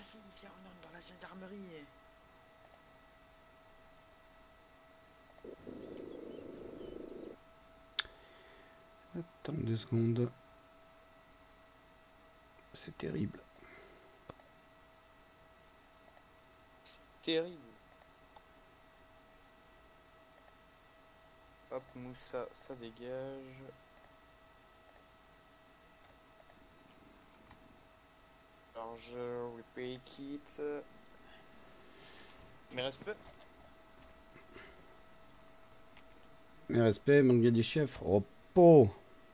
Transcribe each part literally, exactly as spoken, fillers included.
Vas-y, viens, on entre dans la gendarmerie. Attends deux secondes. C'est terrible. Terrible. Hop, Moussa, ça dégage. Charge, repair kit. Mes respects. Mes respects, Mangadi chef. Repos.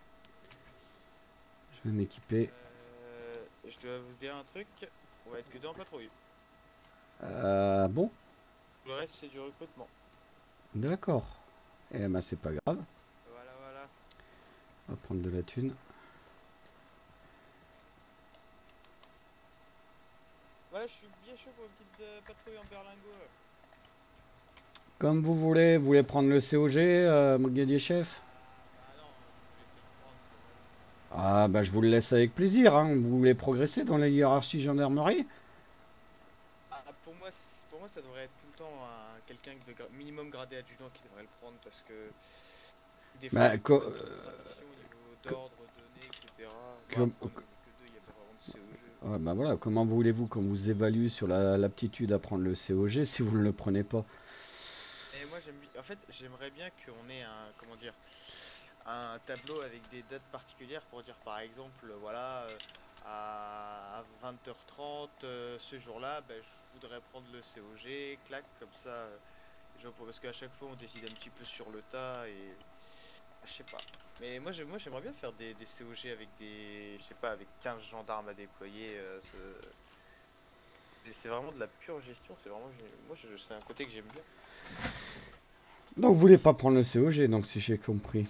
Je vais m'équiper. Euh, je dois vous dire un truc. On va être que deux en patrouille. Euh, bon, Le reste, c'est du recrutement. d'accord. Eh ben, c'est pas grave. Voilà, voilà. On va prendre de la thune. Voilà, je suis bien chaud pour une petite euh, patrouille en berlingot. Là. Comme vous voulez, vous voulez prendre le C O G, euh, Mangadi chef? Ah, bah non, vous me laissez le prendre quand même. Ah, bah, je vous le laisse avec plaisir, hein. Vous voulez progresser dans la hiérarchie gendarmerie? Ah, pour moi, c- pour moi, ça devrait être tout le temps un, quelqu'un de gra- minimum gradé adjudant qui devrait le prendre parce que des fois, il y Bah, a quand co- même des contradictions au niveau co- d'ordre donné, et cetera. Bon, com- après, on est que deux, il n'y a pas vraiment de C O G. ouais, bah voilà, comment voulez-vous qu'on vous évalue sur la- l'aptitude à prendre le C O G si vous ne le prenez pas? Et moi, j'aime, bi- en fait, j'aimerais bien qu'on ait un, comment dire, un tableau avec des dates particulières pour dire, par exemple, euh, voilà, euh, à vingt heures trente, euh, ce jour-là, ben, je voudrais prendre le C O G, clac, comme ça, euh, les gens pour- parce qu'à chaque fois, on décide un petit peu sur le tas et je sais pas. Mais moi, j'ai- moi, j'aimerais bien faire des, des C O G avec des, je sais pas, avec quinze gendarmes à déployer. euh, ce- et c'est vraiment de la pure gestion. C'est vraiment, gé- moi, je- c'est un côté que j'aime bien. Donc, vous voulez pas prendre le C O G, donc si j'ai compris.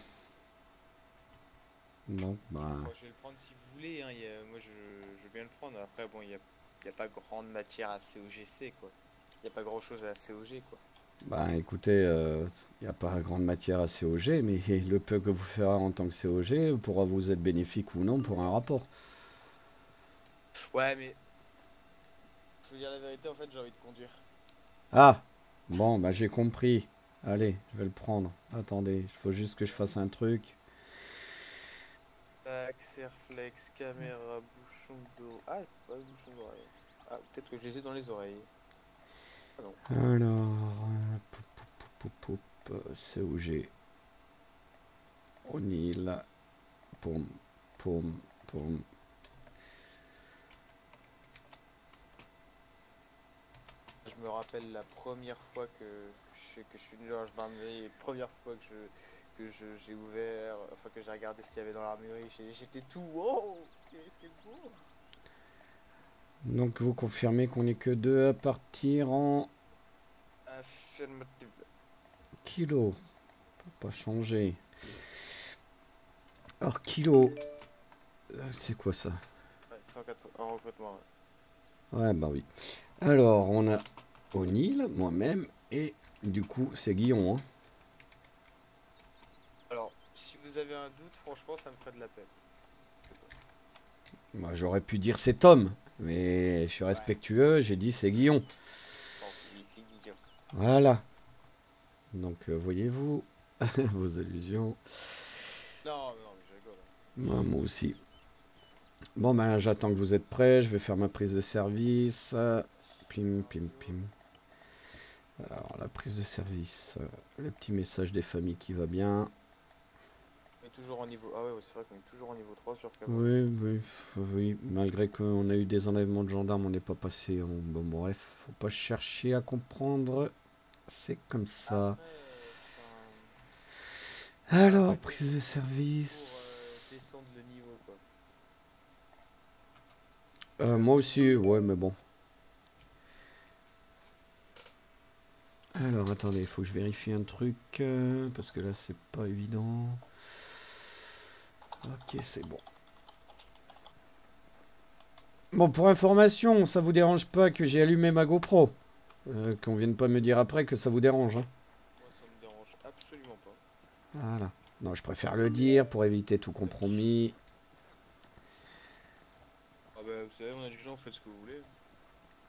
Non, bah. Bon, je vais le prendre si vous voulez. Hein, il y a- moi, je, je veux bien le prendre. Après, bon, il y a, il y a pas grande matière à C O G C, quoi. Il y a pas grand-chose à C O G, quoi. Bah écoutez, il n'y a pas grande matière à C O G, mais le peu que vous ferez en tant que C O G pourra vous être bénéfique ou non pour un rapport. Ouais, mais je veux dire la vérité, en fait, j'ai envie de conduire. Ah, bon, bah j'ai compris. Allez, je vais le prendre. Attendez, il faut juste que je fasse un truc. Tac, Serflex, caméra, bouchon d'eau. Ah, pas de bouchon d'oreille. Ah, peut-être que je les ai dans les oreilles. Ah non. Alors, euh, poup, poup, poup, euh, C O G, O'Neill, poum, poum, poum. Je me rappelle la première fois que, que je, que je suis venu dans la gendarmerie, et première fois que je que je j'ai ouvert, enfin que j'ai regardé ce qu'il y avait dans l'armurerie, j'ai- j'étais tout wow, c'est c'est beau. Donc vous confirmez qu'on n'est que deux à partir en Affirmative. kilos. Pas changer. Alors kilo, euh, c'est quoi ça? Ouais, cent quatre-vingts en recrutement. Ouais. Ouais, bah oui. Alors, on a O'Neill, moi-même, et du coup, c'est Guillon. Hein. Alors, si vous avez un doute, franchement, ça me ferait de la peine. Moi, j'aurais pu dire c'est Tom, mais je suis Ouais. respectueux, j'ai dit c'est Guillon. Bon, oui, c'est Guillaume. Voilà. Donc, euh, voyez-vous, vos allusions. Non, mais non, mais je rigole. Hein. Moi, moi aussi. Bon, ben, j'attends que vous êtes prêts, je vais faire ma prise de service. Euh, Pim, pim, pim. Scénario. Alors, la prise de service, euh, le petit message des familles qui va bien. On est toujours en niveau. Ah ouais, ouais, c'est vrai qu'on est toujours en niveau trois sur Cameroun. Oui, oui, oui. Malgré qu'on a eu des enlèvements de gendarmes, on n'est pas passé en... Bon, bref, faut pas chercher à comprendre. C'est comme ça. Après, euh, enfin. Moi, à Alors, vrai dire, prise je de serais plus pour service. euh, descendre le niveau, quoi. Euh, moi aussi, ouais, mais bon. Alors, attendez, il faut que je vérifie un truc. euh, parce que là, c'est pas évident. Ok, c'est bon. Bon, pour information, ça vous dérange pas que j'ai allumé ma GoPro. Euh, qu'on vienne pas me dire après que ça vous dérange. Hein. Moi, ça me dérange absolument pas. Voilà. Non, je préfère le dire pour éviter tout Wesh. compromis. Ah bah, vous savez, mon adjudant, vous faites ce que vous voulez.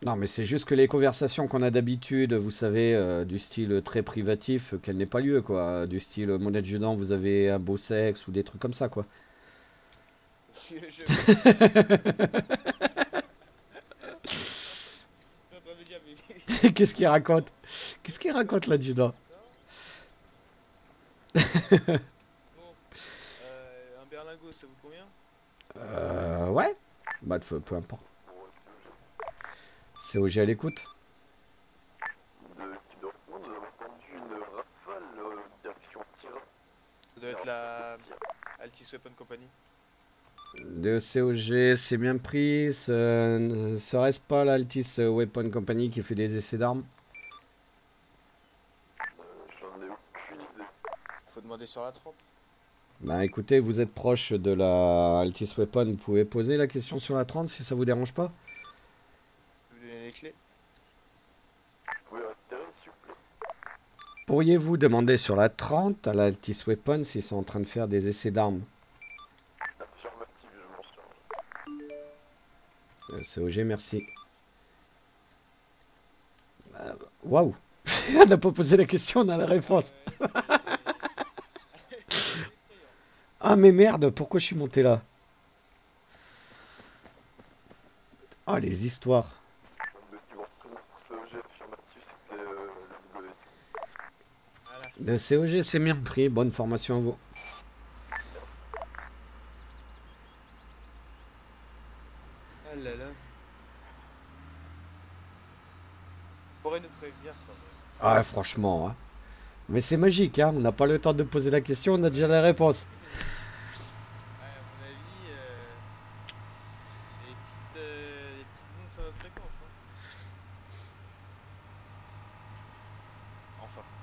Non, mais c'est juste que les conversations qu'on a d'habitude, vous savez, euh, du style très privatif, euh, qu'elle n'ait pas lieu, quoi. Du style, euh, mon adjudant, vous avez un beau sexe ou des trucs comme ça, quoi. Je, je vois, je vois. Je suis en train de dire, mais Qu'est-ce qu'il raconte? Qu'est-ce qu'il ouais, raconte, l'adjudant? ça va. Bon, euh, un berlingot, ça vous convient? Euh, ouais. Bah, peu, peu importe. C O G à l'écoute. De qui Dortmund, nous avons entendu une rafale euh, direction Tir. Ça doit être la Altis Weapon Company. De C O G, c'est bien pris. Ce ne serait-ce pas l'Altis Weapon Company qui fait des essais d'armes? Euh, J'en ai aucune idée. Faut demander sur la trempe. Bah écoutez, vous êtes proche de la Altis Weapon, vous pouvez poser la question sur la trente si ça vous dérange pas. Je vais vous donner les clés. Vous pouvez retirer s'il vous plaît. Pourriez-vous demander sur la trente à la Altis Weapon s'ils sont en train de faire des essais d'armes? Affirmatif, je m'en charge. Euh, C O G, merci. Euh, Waouh. On n'a pas posé la question, on a la réponse. Ouais, c'est c'est effrayant. Ah mais merde, pourquoi je suis monté là? Ah les histoires. De qui Dortmund pour C O G affirmatif, c'était euh, le W C. Voilà. Le C O G, c'est bien pris, bonne formation à vous. Ah là là. Pourrait nous prévenir quand même. Ah franchement, hein. Mais c'est magique, hein. On n'a pas le temps de poser la question, on a déjà la réponse. Ouais, à mon avis, euh, il y a des petites, euh, des petites ondes sur notre fréquence. Hein. Enfin.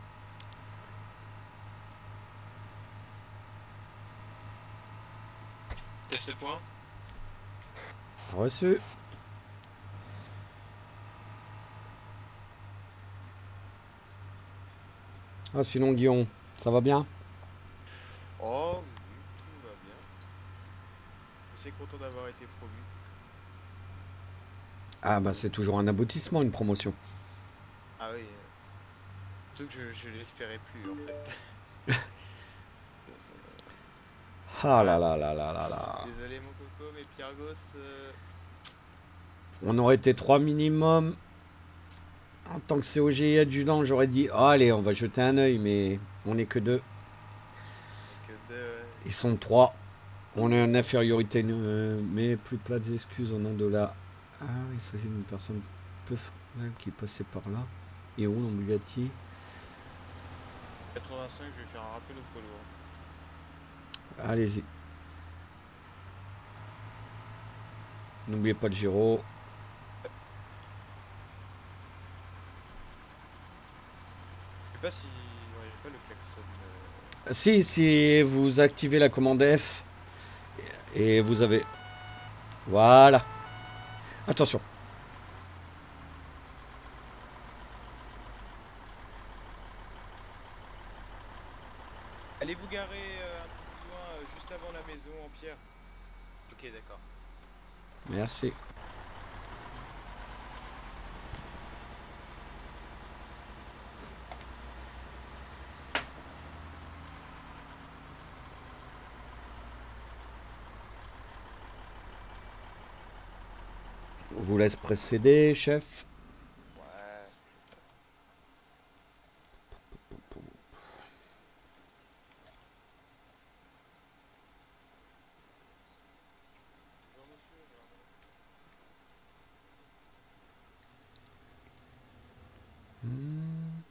Test point. Reçu. Ah sinon Guillaume, ça va bien? Oh oui, oui, tout va bien. Je suis content d'avoir été promu. Ah bah c'est toujours un aboutissement, une promotion. Ah oui, euh, surtout que je, je l'espérais plus en fait. Ah là Voilà. là là là là là. Désolé mon coco, mais Piergos, euh, On aurait été trois minimum. En tant que C O G et adjudant, j'aurais dit, oh, allez, on va jeter un œil, mais on n'est que deux. que de... Ils sont trois. On est en infériorité, euh, mais plus plates excuses, on a de la... Ah, il s'agit d'une personne peu formelle qui passait par là. Et où, dans Bugatti? quatre-vingt-cinq, je vais faire un rappel au poids lourd. Allez-y. N'oubliez pas le gyro. Je sais pas si... Ouais, j'ai pas le klaxon. euh, Si, si vous activez la commande F, et vous avez... Voilà. Attention. Allez vous garer euh, un peu plus loin, euh, juste avant la maison en pierre. Ok, d'accord. Merci. On vous laisse précéder, chef. Ouais. Bonjour monsieur, j'ai un- Hmm.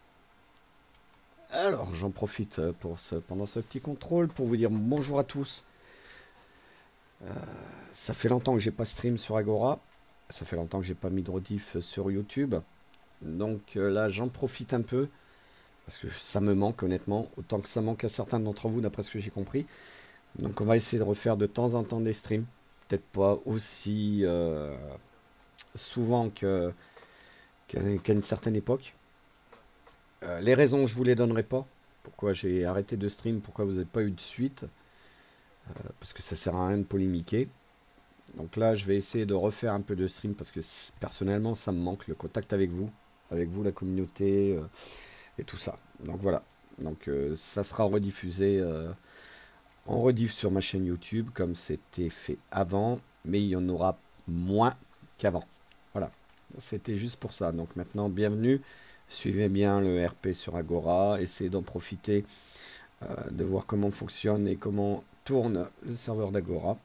Alors, j'en profite euh, pour ce, pendant ce petit contrôle pour vous dire bonjour à tous. Euh, ça fait longtemps que j'ai pas stream sur Agora. Ça fait longtemps que j'ai pas mis de rediff sur YouTube. Donc euh, là, j'en profite un peu. Parce que ça me manque honnêtement. Autant que ça manque à certains d'entre vous, d'après ce que j'ai compris. Donc on va essayer de refaire de temps en temps des streams. Peut-être pas aussi euh, souvent que, qu'à, qu'à une certaine époque. Euh, les raisons, je vous les donnerai pas. Pourquoi j'ai arrêté de stream, pourquoi vous n'avez pas eu de suite. Euh, parce que ça sert à rien de polémiquer. Donc là, je vais essayer de refaire un peu de stream parce que c- personnellement, ça me manque le contact avec vous, avec vous, la communauté euh, et tout ça. Donc voilà. Donc euh, ça sera rediffusé euh, en rediff sur ma chaîne YouTube comme c'était fait avant, mais il y en aura moins qu'avant. Voilà. C'était juste pour ça. Donc maintenant, bienvenue. Suivez bien le R P sur Agora. Essayez d'en profiter, euh, de voir comment fonctionne et comment tourne le serveur d'Agora.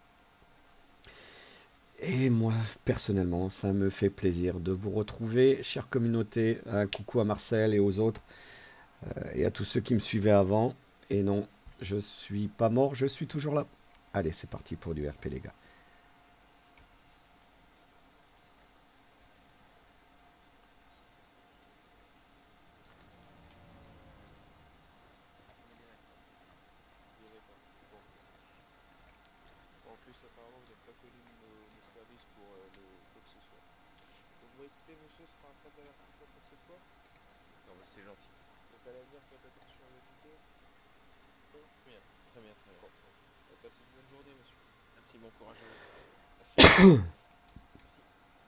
Et moi, personnellement, ça me fait plaisir de vous retrouver, chère communauté. Un coucou à Marcel et aux autres, euh, et à tous ceux qui me suivaient avant. Et non, je suis pas mort, je suis toujours là. Allez, c'est parti pour du R P, les gars. On est bien d'accord. Il y avait pas. Bon. En plus, apparemment, vous n'êtes pas connu de nos, nos services pour euh, le quoi que ce soit. Donc, bon, écoutez, monsieur, ce sera un simple avertissement pour cette fois. Non, bah, c'est gentil. Donc, à l'avenir, faites attention à votre vitesse. Bon, Très bien, très bien, très bien. bon. On va passer une bonne journée, monsieur. Merci, bon courage à vous. Merci. Merci.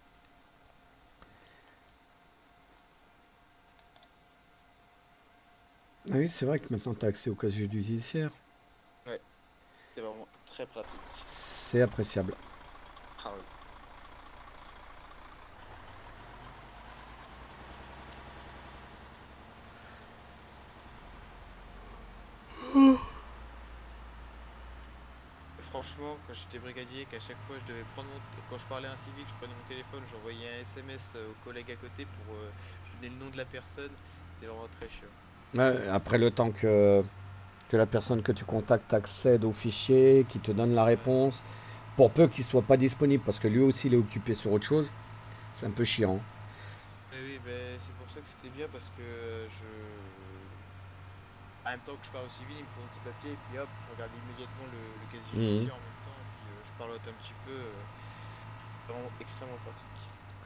Ah oui, c'est vrai que maintenant tu as accès au casier judiciaire. Ouais, c'est vraiment très pratique. C'est appréciable. Ah oui. Franchement, quand j'étais brigadier, qu'à chaque fois je devais prendre mon... quand je parlais à un civil, je prenais mon téléphone, j'envoyais un S M S euh, au collègue à côté pour euh, lui donner le nom de la personne. C'était vraiment très chiant. Ouais, après le temps que, que la personne que tu contactes accède au fichier, qui te donne la Ouais. réponse, pour peu qu'il soit pas disponible, parce que lui aussi il est occupé sur autre chose, c'est un peu chiant. Mais oui, ben, c'est pour ça que c'était bien parce que euh, je... En même temps que je parle au civil, il me faut un petit papier et puis hop, je regarde immédiatement le, le casier Mhm. judiciaire en même temps et puis euh, je parlote un petit peu. Euh, vraiment extrêmement pratique.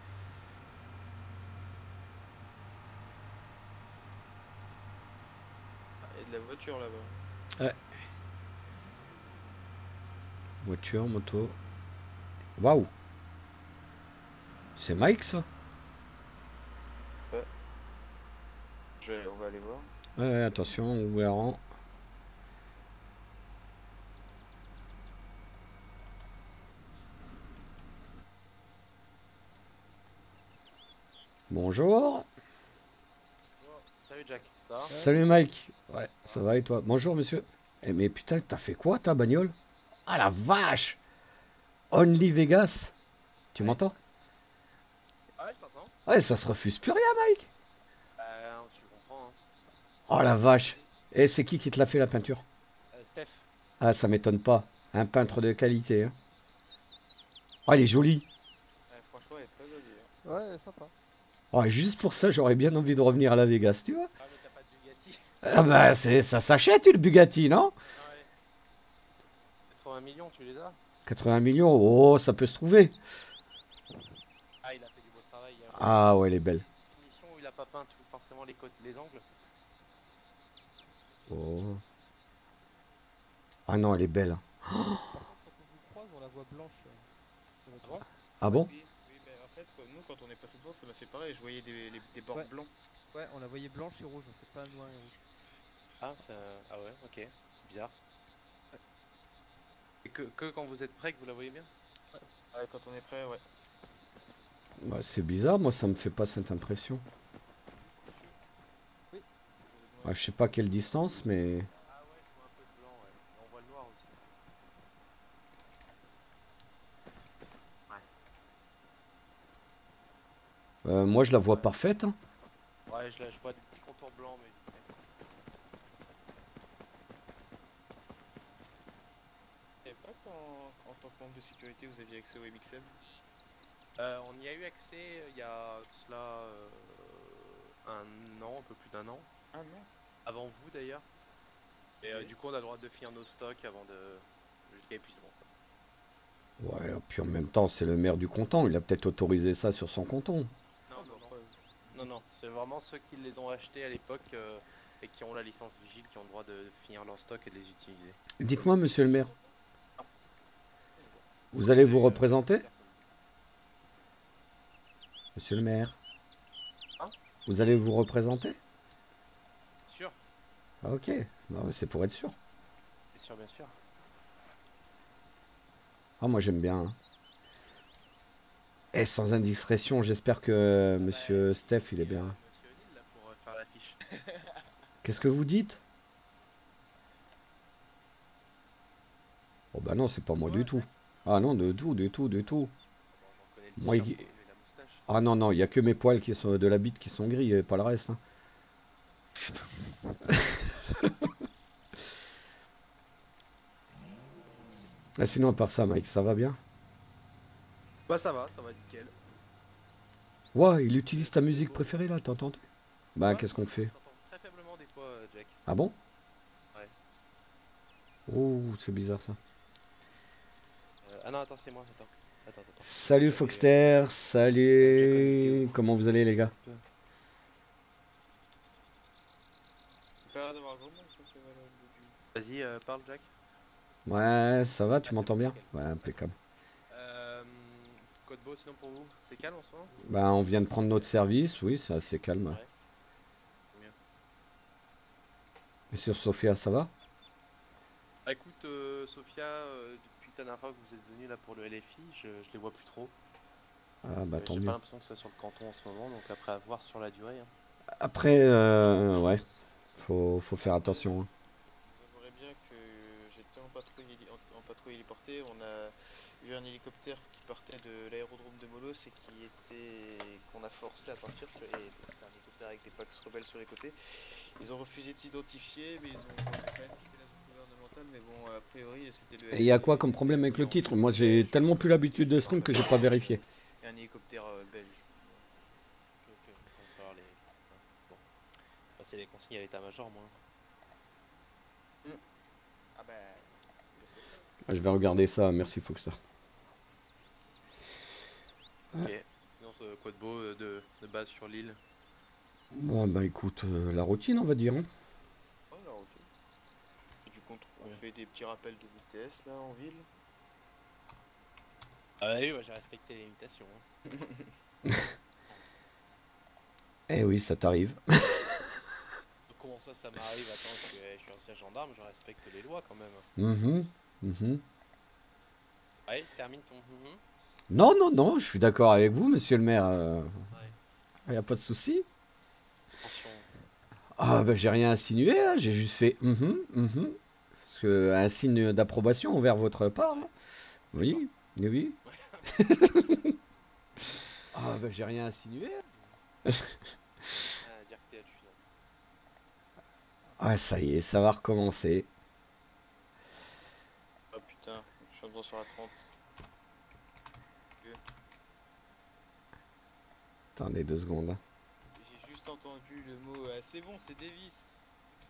Ah, et de la voiture là-bas. Ouais. Voiture, moto. Waouh! C'est Mike ça? Ouais. Je vais- on va aller voir. Ouais, ouais, attention, ouverant. Bonjour. Oh, salut Jack, ça va? Salut Mike. Ouais, ça va et toi? Bonjour monsieur. Eh mais putain, t'as fait quoi ta bagnole? Ah la vache! Only Vegas. Tu Ouais. m'entends? Ouais, je t'entends. Ouais, ça se refuse plus rien Mike. Euh, tu comprends, hein. Oh la vache. Et c'est qui qui te l'a fait la peinture? Euh, Steph. Ah, ça m'étonne pas. Un peintre de qualité, hein. Oh, il est joli. Ouais, franchement, elle est très jolie. Hein. Ouais, sympa. Oh, et juste pour ça, j'aurais bien envie de revenir à la Vegas, tu vois? Ah, mais t'as pas de Bugatti? Ah bah, c'est, ça s'achète une Bugatti, non? Ouais. quatre-vingts millions, tu les as? quatre-vingts millions, oh, ça peut se trouver. Ah, il a fait du beau travail. Hein. Ah ouais, elle est belle. Finition où il a pas peint tout, forcément les côtes, les angles. Oh. Ah non, elle est belle. Par contre, quand on vous croise, on la voit blanche euh, sur votre Ah bon? route. Ah bon? Oui, oui, ben en fait, quoi, nous, quand on est passé devant, ça m'a fait pareil. Je voyais des, les- des bords Ouais. blancs. Ouais, on la voyait blanche et rouge, en fait, pas noir et rouge. Ah, c'est un- ah ouais, ok, c'est bizarre. Et que, que quand vous êtes prêt, que vous la voyez bien? Ouais, quand on est prêt, ouais. Bah, c'est bizarre, moi ça me fait pas cette impression. Ah, je sais pas quelle distance, mais... Ah ouais, je vois un peu de blanc, ouais. Et on voit le noir aussi. Euh, moi je la vois parfaite, hein. Ouais, je, la, je vois des petits contours blancs, mais... Je savais pas qu'en en tant que membre de sécurité, vous aviez accès au M X M. Euh, on y a eu accès euh, il y a cela euh, un an, un peu plus d'un an, Ah non. avant vous d'ailleurs. Et euh, du coup on a le droit de finir nos stocks avant de jusqu'à épuisement. Quoi. Ouais, puis en même temps c'est le maire du canton, il a peut-être autorisé ça sur son canton. Non, Ah, non, bah, non, enfin, non, non, c'est vraiment ceux qui les ont achetés à l'époque euh, et qui ont la licence vigile qui ont le droit de finir leur stock et de les utiliser. Dites-moi monsieur le maire, Vous allez vous C'est, euh, représenter, monsieur le maire? Hein? Vous allez vous représenter? Sûr, Ah, ok, non, mais c'est pour être sûr. bien sûr, bien sûr. Ah, moi j'aime bien, hein. Et sans indiscrétion, j'espère que monsieur Steph, il est Et, euh, bien. Monsieur O'Neill, là, pour euh, faire l'affiche. Qu'est-ce que vous dites? Oh bah non, c'est pas moi Ouais, du tout. Ah non, du tout, du tout, du tout. bon, on connaît le Moi, t-shirt il- et la moustache. Ah non, non, il y a que mes poils qui sont de la bite qui sont gris et pas le reste, hein. Ah, sinon, à part ça, Mike, ça va bien? Bah ça va, ça va nickel. Ouais, il utilise ta musique préférée là, t'as entendu? Bah, Ouais, qu'est-ce qu'on fait? j'entends très faiblement des fois, euh, Jack. Ah bon? Ouais. Oh, c'est bizarre ça. Euh, ah non, attends, c'est moi, attends. Attends, attends. Salut J'avais, Foxter, euh, salut. Comment vous allez les gars? Pas l'air d'avoir grand monde sur ce voilà, au début. Vas-y, euh, parle, Jack. Ouais, ça va, tu Ah, m'entends c'est bien? nickel. Ouais, impeccable. Euh, Code beau, sinon pour vous, c'est calme en ce moment? Bah, on vient de prendre notre service, oui, c'est assez calme. Ouais, c'est mieux. Et sur Sofia, ça va? Ah, écoute, euh, Sophia, euh, depuis la dernière fois que vous êtes venu là pour le L F I, je, je les vois plus trop. Ah bah Euh, tant J'ai mieux. pas l'impression que ça soit sur le canton en ce moment, donc après à voir sur la durée. Hein. Après, euh, ouais, faut, faut faire attention, hein. Vous avouerez bien que j'étais en patrouille, héli- en, en patrouille héliportée. On a eu un hélicoptère qui partait de l'aérodrome de Molos et qui était qu'on a forcé à partir. Et c'était un hélicoptère avec des Pax rebelles sur les côtés. Ils ont refusé de s'identifier, mais ils ont, bon, ils ont quand même quitté la zone gouvernementale. Mais bon, a priori, c'était le Et il y a L F I quoi qui comme était problème avec le en titre? piste Moi, j'ai sèche, tellement je plus sais l'habitude de stream que j'ai pas vérifié. Et un hélicoptère euh, belge. Ok, ok, on peut avoir les. hein, Bon, passer les consignes à l'état-major, moi. Ah bah. Ah, je vais regarder ça, merci Foxter. Ok. Sinon, ce quoi de beau euh, de, de base sur l'île. Bon, bah écoute, euh, la routine, on va dire, hein. Oh, la route. Et du coup, on Ouais. fait des petits rappels de vitesse là en ville. Ah bah oui, moi j'ai respecté les limitations. Hein. Eh oui, ça t'arrive. Donc, comment ça, ça m'arrive? Attends, je suis, je suis ancien gendarme, je respecte les lois quand même. Mhm, mhm. Ouais, termine ton. Mhm. Non, non, non, je suis d'accord avec vous, monsieur le maire. euh, Ouais. y a pas de souci. Attention. Ah, bah j'ai rien insinué, hein, j'ai juste fait mhm, mhm. Parce que un signe d'approbation envers votre part, hein. Oui, oui, oui. Ah, bah j'ai rien insinué. Ah, dire que t'es adjudant. Ah, ça y est, ça va recommencer. Oh putain, je suis en train sur la trente. Attendez deux secondes, hein. J'ai juste entendu le mot. euh, c'est bon, c'est Davis.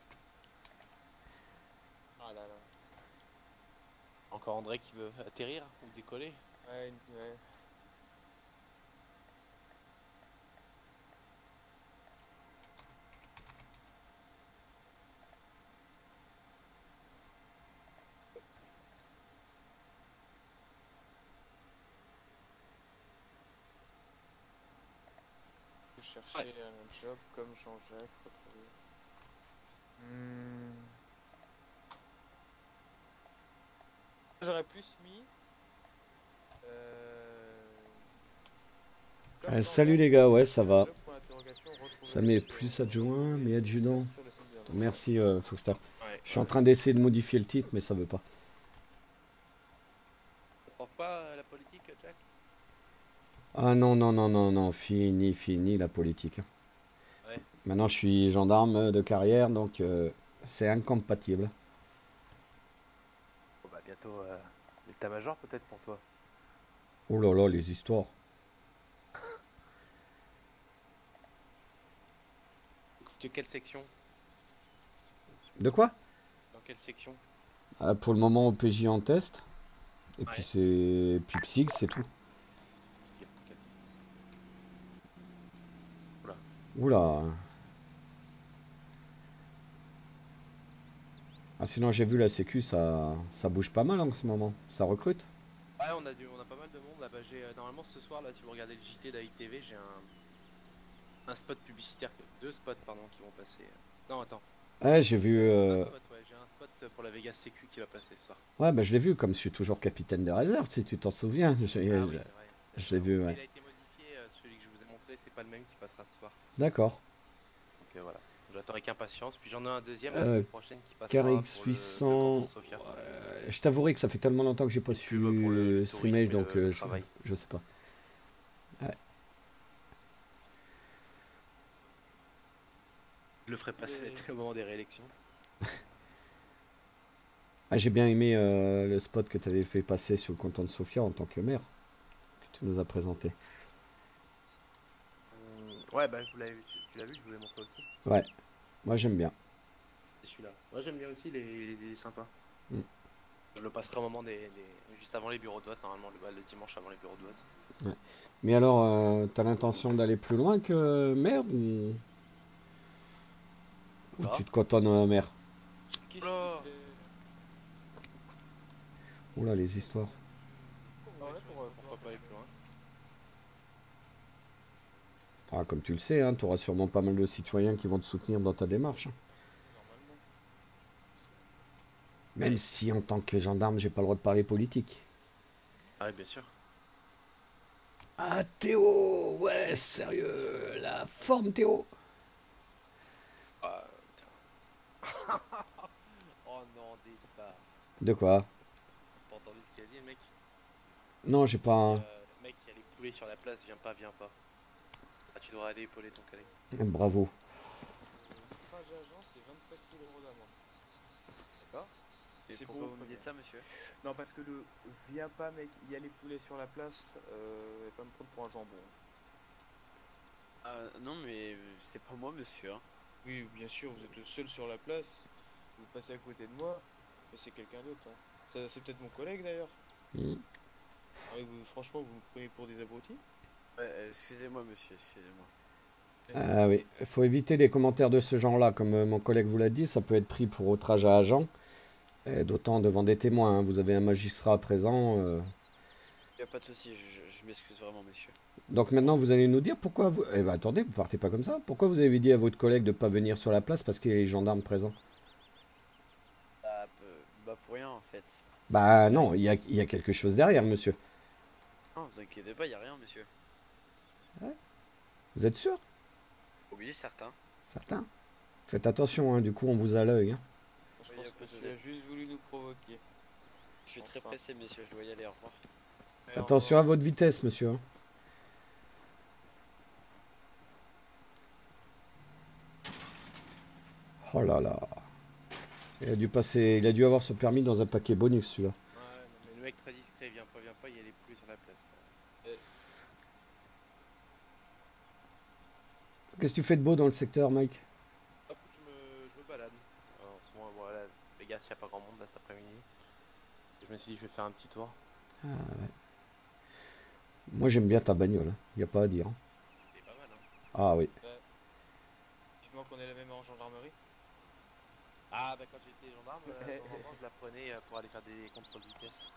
Ah là là. Encore André qui veut atterrir ou décoller. Ouais, une- ouais. Je cherchais Ouais. un job comme Jean-Jacques. retrouver. Hmm. J'aurais plus mis. Euh... comme Ah, Jean-Jacques, salut les gars, ouais, ça c'est un va. job, point d'interrogation, retrouver Ça met sur- plus adjoint, retrouver mais adjudant. sur le site de- Merci euh, Foxter. Ouais. Je suis en train d'essayer de modifier le titre, mais ça veut pas. Ça porte pas euh, la politique, Jack? Ah non, non, non, non, non, fini, fini la politique. Ouais. Maintenant, je suis gendarme de carrière, donc euh, c'est incompatible. Bon bah bientôt euh, l'état-major peut-être pour toi. Oh là là, les histoires. De quelle section? De quoi? Dans quelle section? Ah, pour le moment, O P J en test. Et Ouais. puis c'est. Puis Psyx, c'est tout. Ok, ok. Oula. Ah, sinon, j'ai vu la Sécu, ça, ça bouge pas mal en ce moment. Ça recrute. Ouais, Ouais, on a, du, on a pas mal de monde là. Bah, j'ai, euh, normalement, ce soir, là, si vous regardez le J T d'A I T V, j'ai un, un spot publicitaire, deux spots, pardon, qui vont passer. Non, attends. Ouais, j'ai vu. Un euh, spot, ouais, j'ai un spot pour la Vegas Sécu qui va passer ce soir. Ouais, bah je l'ai vu, comme je suis toujours capitaine de réserve, si tu t'en souviens. Je, Ah je- oui, c'est vrai. je l'ai d'accord. vu, Mais ouais. il a été modifié, euh, celui que je vous ai montré, c'est pas le même qui passera ce soir. D'accord. Donc euh, voilà, j'attends avec impatience. Puis j'en ai un deuxième la Euh, semaine prochaine qui passera K R pour X le, le canton de huit cents. Sofia. euh, je t'avouerai que ça fait tellement longtemps que j'ai pas Une su pub pour le- le streamer, tourisme et donc le- le euh, je, travail. je sais pas. Ouais. Je le ferai passer Mais- au moment des réélections. Ah, j'ai bien aimé euh, le spot que tu avais fait passer sur le canton de Sofia en tant que maire, que tu nous as présenté. Hum, ouais, bah vous l'avez, tu, tu l'as vu, je vous l'ai montré aussi. Ouais, moi j'aime bien. C'est celui-là. Moi j'aime bien aussi, il est, il est- il est sympa. Mm. Je le passerai au moment des, des- juste avant les bureaux de vote, normalement le, bah, le dimanche avant les bureaux de vote. Mais alors, euh, t'as l'intention d'aller plus loin que maire ou, ou verra. tu te cantonnes à maire? Qui Oula. c'est- Oula, les histoires. Ah ouais, pour, euh, Pourquoi pas aller plus loin? Ah, comme tu le sais, hein, tu auras sûrement pas mal de citoyens qui vont te soutenir dans ta démarche. Normalement. Même si en tant que gendarme, j'ai pas le droit de parler politique. Ah oui, bien sûr. Ah, Théo, ouais, sérieux, la forme, Théo. Ah, tiens. Oh non, des pas. De quoi? T'as pas entendu ce qu'il a dit le mec? Non, j'ai pas un... Euh, le mec qui a les poulets sur la place, viens pas, viens pas. Ah, tu devras aller épauler ton collègue. Bravo. Le trajet agent, c'est vingt-sept mille euros d'amende. D'accord. Et C'est pourquoi beau, vous me dites ça, monsieur? Non, parce que le viens pas, mec, il y a les poulets sur la place, euh, et pas me prendre pour un jambon. Ah, non, mais euh, c'est pas moi, monsieur. Hein. Oui, bien sûr, vous êtes le seul sur la place. Vous passez à côté de moi, mais c'est quelqu'un d'autre. Hein. Ça, c'est peut-être mon collègue d'ailleurs. Mm. Ah, vous- franchement, vous me prenez pour des abrutis. Ouais, euh, excusez-moi, monsieur, excusez-moi. Ah oui, il faut éviter les commentaires de ce genre-là. Comme euh, mon collègue vous l'a dit, ça peut être pris pour outrage à agent. Et d'autant devant des témoins, hein. Vous avez un magistrat présent. euh. Y a pas de souci, je, je- je m'excuse vraiment, monsieur. Donc maintenant, vous allez nous dire pourquoi vous... Eh ben attendez, vous partez pas comme ça. Pourquoi vous avez dit à votre collègue de pas venir sur la place parce qu'il y a les gendarmes présents? Bah, peu- bah pour rien, en fait. Bah non, il y a, il y a quelque chose derrière, monsieur. Non, vous inquiétez pas, y a rien, monsieur. Vous êtes sûr? Oui, certain. Certain? Faites attention, hein, du coup on vous a à l'œil. Hein. Je Oui, pense y a que pas de tu souci. as juste voulu nous provoquer. Je suis très Enfin. pressé, monsieur, je dois y aller, au revoir. Attention à votre vitesse, monsieur. hein. Oh là là. Il a dû passer, il a dû avoir ce permis dans un paquet bonus celui-là. Ouais, non, mais le mec très discret, viens pas, viens pas, il y a les poulets sur la place. Quoi. Qu'est-ce que tu fais de beau dans le secteur, Mike? Hop, je me, je me balade. Alors, en ce moment, voilà, les gars, il n'y a pas grand monde là cet après-midi. Je me suis dit, je vais faire un petit tour. Ah, ouais. Moi j'aime bien ta bagnole, il n'y a pas à dire. hein. C'est pas mal, hein. Ah oui. Vivement qu'on est la même en gendarmerie. Ah, bah quand j'étais gendarme, euh, de temps en temps, je la prenais euh, pour aller faire des contrôles de vitesse.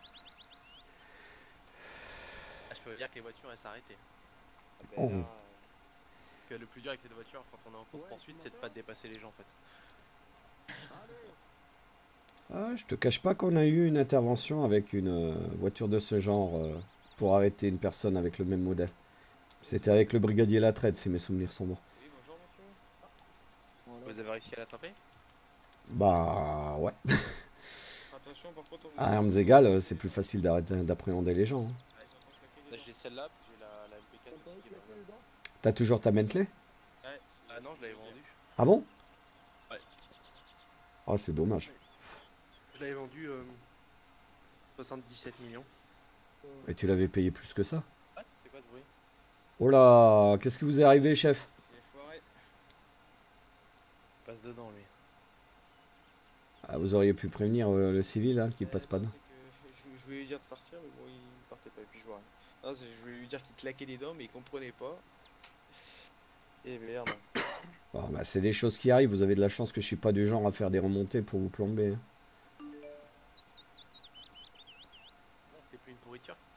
Ah, je peux vous dire que les voitures, elles s'arrêtaient. Ah ben Oh. là, euh, Parce que le plus dur avec cette voiture, quand on est en course poursuite, c'est de pas dépasser les gens en fait. Ah, je te cache pas qu'on a eu une intervention avec une euh, voiture de ce genre euh, pour arrêter une personne avec le même modèle. C'était avec le brigadier Latraide, si mes souvenirs sont bons. Oui, bonjour monsieur. Vous avez réussi à l'attraper? Bah ouais. Attention, par contre, on vous À armes égales, euh, c'est plus facile d'arrêter- d'appréhender les gens. hein. Là, j'ai celle-là, puis j'ai la, la M P quatre aussi qui est pas mal. T'as toujours ta Bentley? Ah non, je l'avais vendue. Ah bon? Ouais. Oh, c'est dommage. Je l'avais vendue euh, soixante-dix-sept millions. Et tu l'avais payé plus que ça? Ah, c'est quoi ce bruit? Oh là, qu'est-ce qui vous est arrivé, chef? Les foirés. Il passe dedans lui. Ah, vous auriez pu prévenir euh, le civil hein, qui Euh, passe pas non, dedans. c'est que je, je voulais lui dire de partir, mais bon, il partait pas, et puis je vois rien. Non, c'est- je voulais lui dire qu'il claquait des dents, mais il comprenait pas. Et merde. Bon, bah, c'est des choses qui arrivent, vous avez de la chance que je suis pas du genre à faire des remontées pour vous plomber. hein. Non, c'était plus une pourriture.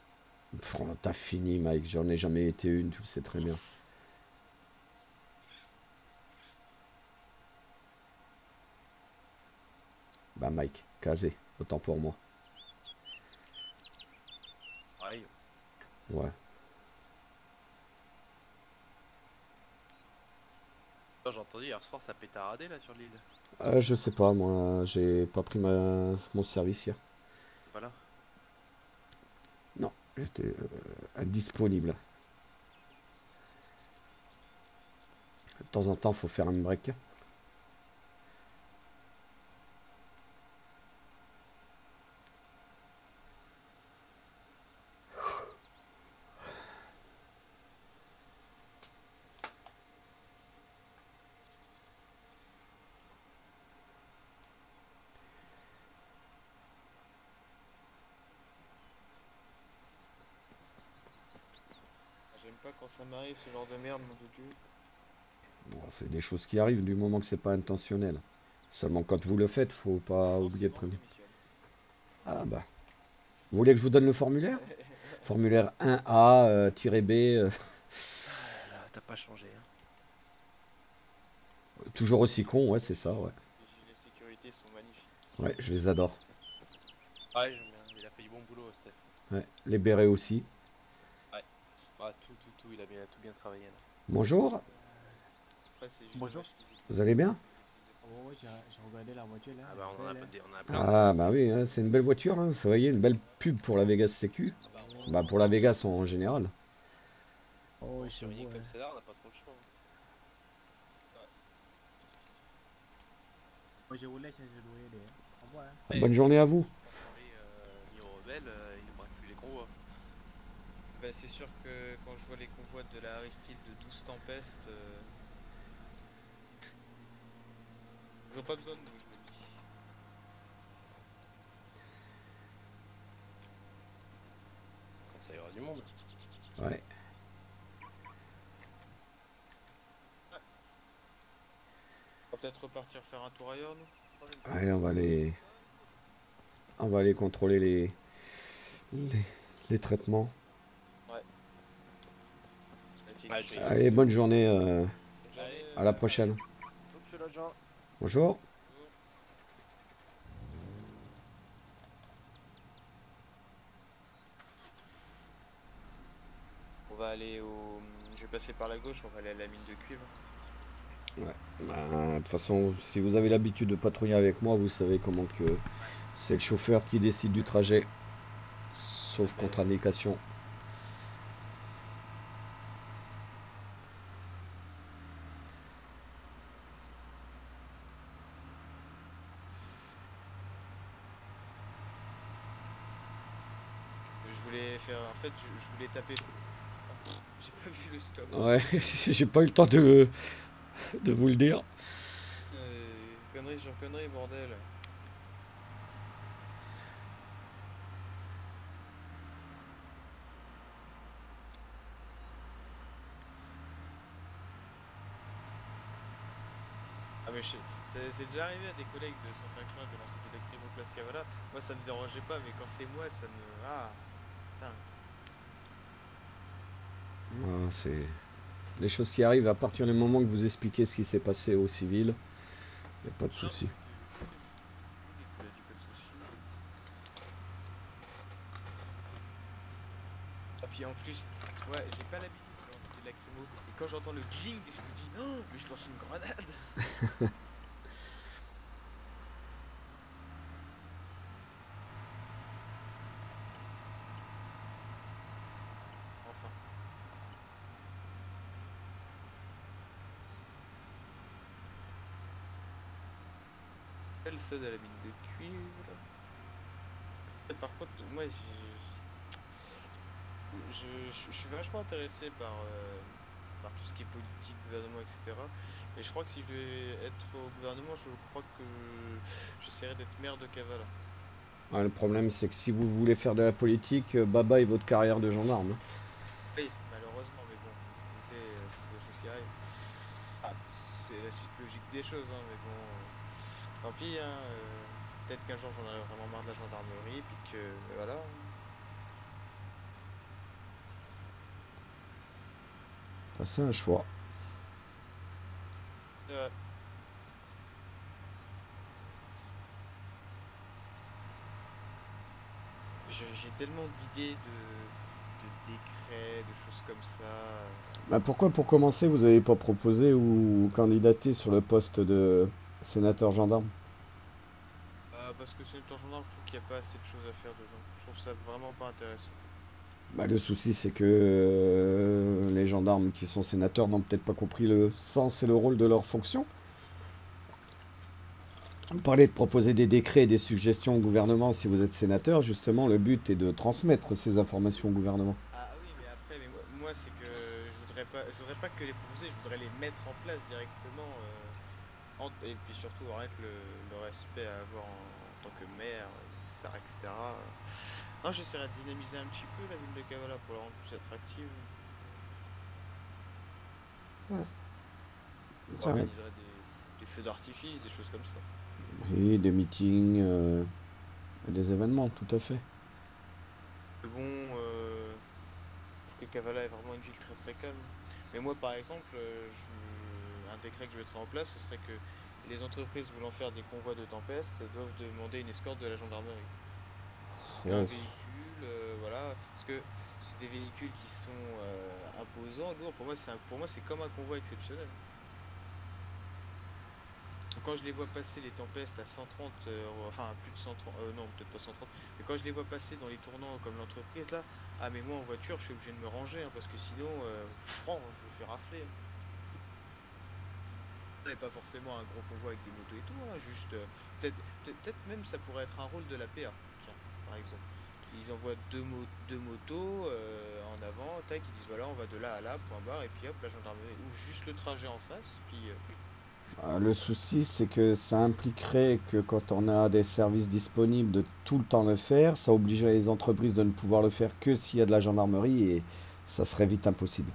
fini, Mike. J'en ai jamais été une, tu le sais très bien. Bah, Mike, casé. Autant pour moi. Pareil. Ouais. J'ai entendu hier soir ça pétaradait là sur l'île. Euh, je sais pas, moi, j'ai pas pris ma... mon service hier. Voilà. Non, j'étais euh, indisponible. De temps en temps, faut faire un break. J'aime pas quand ça m'arrive ce genre de merde, mon doudou. Bon, c'est des choses qui arrivent du moment que c'est pas intentionnel. Seulement quand vous le faites, faut pas oublier de prévenir. Ah bah. Vous voulez que je vous donne le formulaire? Formulaire un A B. euh, Là, t'as pas changé. Hein. toujours aussi con, ouais, c'est ça, ouais. Les gilets de sécurité sont magnifiques. Ouais, je les adore. Ouais, j'aime bien. Il a fait du bon boulot, Steph. Ouais, les bérets aussi. Ah, tout, tout, tout. Il a bien, tout bien travaillé là. Bonjour, Après, c'est juste Bonjour. dommage qu'ils utilisent- vous allez bien? Oh, ouais, j'ai j'ai regardé la voiture là. Ah bah on en a, elle est pas- belle, on en a plein. Ah bah oui, hein, c'est une belle voiture, hein. Vous voyez, une belle pub pour la Vegas Sécu. Bah pour la Vegas en général. hein. Oh, Bon, ouais, sur c'est une beau, île comme hein. celle-là, on n'a pas trop le choix. Moi, je vous laisse, je dois y aller. Au revoir. hein. Ouais. Bonne journée à vous. Pour les euh, mis aux rebelles, euh, il ne braque plus les convois. Bah, c'est sûr que quand je vois les convois de la Aristide de douze Tempestes, euh... ils ont pas besoin de nous, je me dis. Quand ça y aura du monde. Ouais. On va peut-être repartir faire un tour ailleurs, nous. Allez, on va aller. On va aller contrôler les. Les, les traitements. Effectivement. j'ai- Allez, bonne journée. euh, Bonne journée, à la euh, prochaine. Monsieur l'agent. Bonjour. On va aller au... Je vais passer par la gauche, on va aller à la mine de cuivre. Ouais. Bah, de toute façon, si vous avez l'habitude de patrouiller avec moi, vous savez comment que c'est le chauffeur qui décide du trajet. Sauf contre-indication. Je voulais faire... En fait, je, je voulais taper... Oh, j'ai pas vu le stop. Ouais, j'ai pas eu le temps de, de vous le dire. Euh, conneries sur conneries, bordel. Ah mais je sais- c'est c'est déjà arrivé à des collègues de cent cinquante de lancer des lacrymos place Cavala. Moi ça me dérangeait pas, mais quand c'est moi ça me... Ah putain. Voilà, c'est les choses qui arrivent à partir du moment que vous expliquez ce qui s'est passé aux civils. Il n'y a pas de souci. Non, je- je- je- je- pas de soucis. Ah puis en plus, ouais, j'ai pas l'habitude de lancer des lacrymos. Et quand j'entends le cling, je me dis non, mais je lance une grenade. Enfin. Elle cède à la mine de cuivre. Et par contre, moi, j'ai- je, je- je suis vachement intéressé par, euh, par tout ce qui est politique, gouvernement, et cetera. Et je crois que si je devais être au gouvernement, je crois que j'essaierais d'être maire de Kavala. Ouais, le problème, c'est que si vous voulez faire de la politique, euh, bye bye votre carrière de gendarme. hein. Oui, malheureusement, mais bon, écoutez, euh, c'est des choses qui arrivent. Ah, c'est la suite logique des choses, hein, mais bon, euh, tant pis, hein, euh, peut-être qu'un jour j'en aurai vraiment marre de la gendarmerie, puis que voilà. Ça, c'est un choix. Euh, je- j'ai tellement d'idées de, de décrets, de choses comme ça. Bah, pourquoi, pour commencer, vous n'avez pas proposé ou candidaté sur le poste de sénateur gendarme? Euh, parce que c'est le temps gendarme, je trouve qu'il n'y a pas assez de choses à faire dedans. Je trouve ça vraiment pas intéressant. Bah, le souci, c'est que euh, les gendarmes qui sont sénateurs n'ont peut-être pas compris le sens et le rôle de leur fonction. Vous parlez de proposer des décrets et des suggestions au gouvernement si vous êtes sénateur. Justement, le but est de transmettre ces informations au gouvernement. Ah ah oui, mais après, mais moi, moi, c'est que je voudrais pas, je voudrais pas que les proposer, je voudrais les mettre en place directement. euh, en- et puis surtout, rien que le, le respect à avoir en, en tant que maire, et cetera, et cetera. Non, j'essaierai de dynamiser un petit peu la ville de Kavala pour la rendre plus attractive. Ça va. J'organiserai des, des feux d'artifice, des choses comme ça. Et des meetings, euh, et des événements, tout à fait. Mais bon, euh, je trouve que Kavala est vraiment une ville très très calme. Mais moi, par exemple, euh, je- un décret que je mettrais en place, ce serait que les entreprises voulant faire des convois de tempête doivent demander une escorte de la gendarmerie. Un Oh. véhicule, euh, voilà, parce que c'est des véhicules qui sont euh, imposants, lourds. Pour moi, c'est un- pour moi, c'est comme un convoi exceptionnel. Quand je les vois passer les tempestes à cent trente, euh, enfin à plus de cent trente, euh, non, peut-être pas cent trente, mais quand je les vois passer dans les tournants comme l'entreprise là, ah mais moi en voiture, je suis obligé de me ranger hein, parce que sinon, euh, franc, je me fais rafler, hein. Et pas forcément un gros convoi avec des motos et tout, hein, juste euh, peut-être peut-être peut-être même ça pourrait être un rôle de la P A, tiens, par exemple. Ils envoient deux, mo- deux motos euh, en avant, tac, ils disent voilà, on va de là à là, point barre, et puis hop, la gendarmerie, ou juste le trajet en face, puis euh, Euh, Le souci, c'est que ça impliquerait que quand on a des services disponibles, de tout le temps le faire. Ça obligerait les entreprises de ne pouvoir le faire que s'il y a de la gendarmerie et ça serait vite impossible.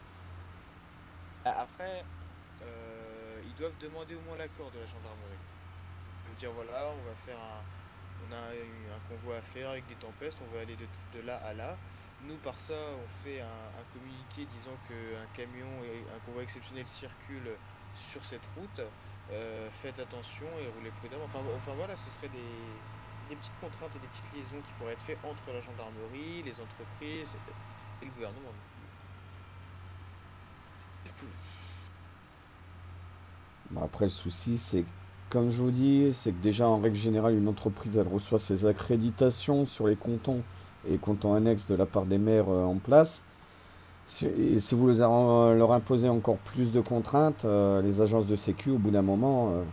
a- après, euh, ils doivent demander au moins l'accord de la gendarmerie. De dire voilà, on va faire un, on a eu un convoi à faire avec des tempestes, on va aller de, de là à là. Nous, par ça, on fait un, un communiqué disant qu'un camion et un convoi exceptionnel circulent sur cette route. Euh, faites attention et roulez prudemment. Enfin, enfin voilà, ce serait des, des petites contraintes et des petites liaisons qui pourraient être faites entre la gendarmerie, les entreprises et le gouvernement. Bon, après, le souci, c'est que, comme je vous dis, c'est que déjà, en règle générale, une entreprise, elle reçoit ses accréditations sur les cantons et les cantons annexes de la part des maires euh, en place. Si- Et si vous les a- leur imposez encore plus de contraintes, euh, les agences de sécu, au bout d'un moment, euh,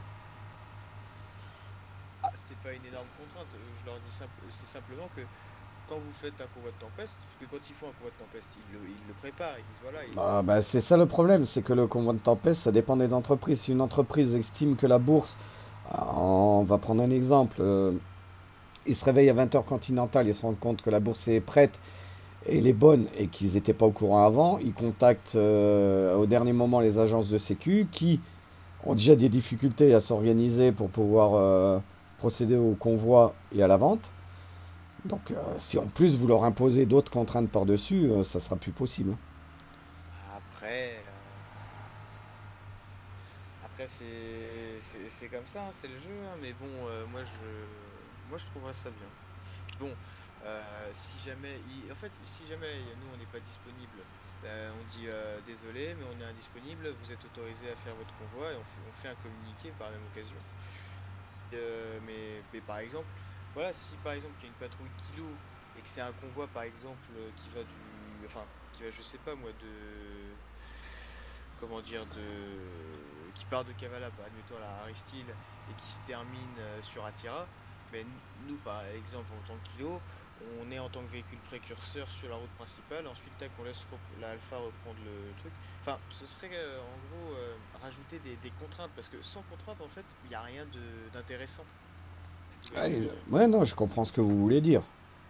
Ah, c'est pas une énorme contrainte. euh, Je leur dis simple, c'est simplement que quand vous faites un convoi de tempeste, parce que quand ils font un convoi de tempeste, ils le, ils le préparent, ils disent voilà, ils ont bah, bah, besoin c'est de. ça le problème, c'est que le convoi de tempête, ça dépend des entreprises. Si une entreprise estime que la bourse, euh, on va prendre un exemple, euh, ils se réveillent à vingt heures continentales, ils se rendent compte que la bourse est prête et elle est bonne et qu'ils n'étaient pas au courant avant, ils contactent euh, au dernier moment les agences de sécu qui ont déjà des difficultés à s'organiser pour pouvoir euh, procéder au convoi et à la vente. Donc euh, si en plus vous leur imposez d'autres contraintes par-dessus, euh, ça sera plus possible. Après, euh, après c'est c'est c'est comme ça, hein, c'est le jeu, hein, mais bon, euh, moi je moi je trouverais ça bien. Puis bon, euh, si jamais, il- en fait, si jamais nous on n'est pas disponible, ben, on dit euh, désolé, mais on est indisponible, vous êtes autorisé à faire votre convoi et on fait, on fait un communiqué par la même occasion. Euh, mais, mais par exemple, voilà, si par exemple il y a une patrouille kilo et que c'est un convoi par exemple euh, qui va du, enfin, qui va, je sais pas moi, de, comment dire, de, qui part de Kavala, bah, admettons la Aristide et qui se termine euh, sur Attira, ben nous par exemple en tant que kilo, on est en tant que véhicule précurseur sur la route principale, ensuite tac, on laisse rep- la Alpha reprendre le truc. Enfin, ce serait euh, en gros euh, rajouter des, des contraintes parce que sans contrainte en fait, il n'y a rien de d'intéressant. Vous voyez ce que je Ouais, veux dire? ouais, non, je comprends ce que vous voulez dire.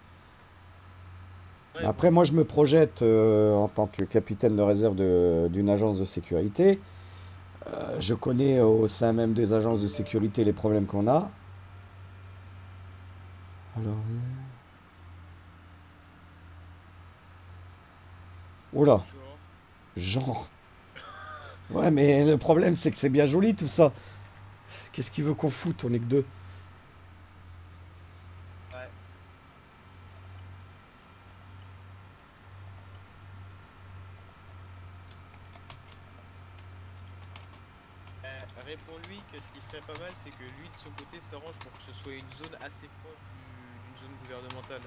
Ouais, Après, moi, je me projette euh, en tant que capitaine de réserve de- d'une agence de sécurité. Euh, je connais au sein même des agences de sécurité les problèmes qu'on a. Alors, oula, genre, genre. Ouais, mais le problème, c'est que c'est bien joli tout ça. Qu'est-ce qu'il veut qu'on foute? On est que deux. Ouais. Euh, réponds-lui que ce qui serait pas mal, c'est que lui de son côté s'arrange pour que ce soit une zone assez proche du- d'une zone gouvernementale.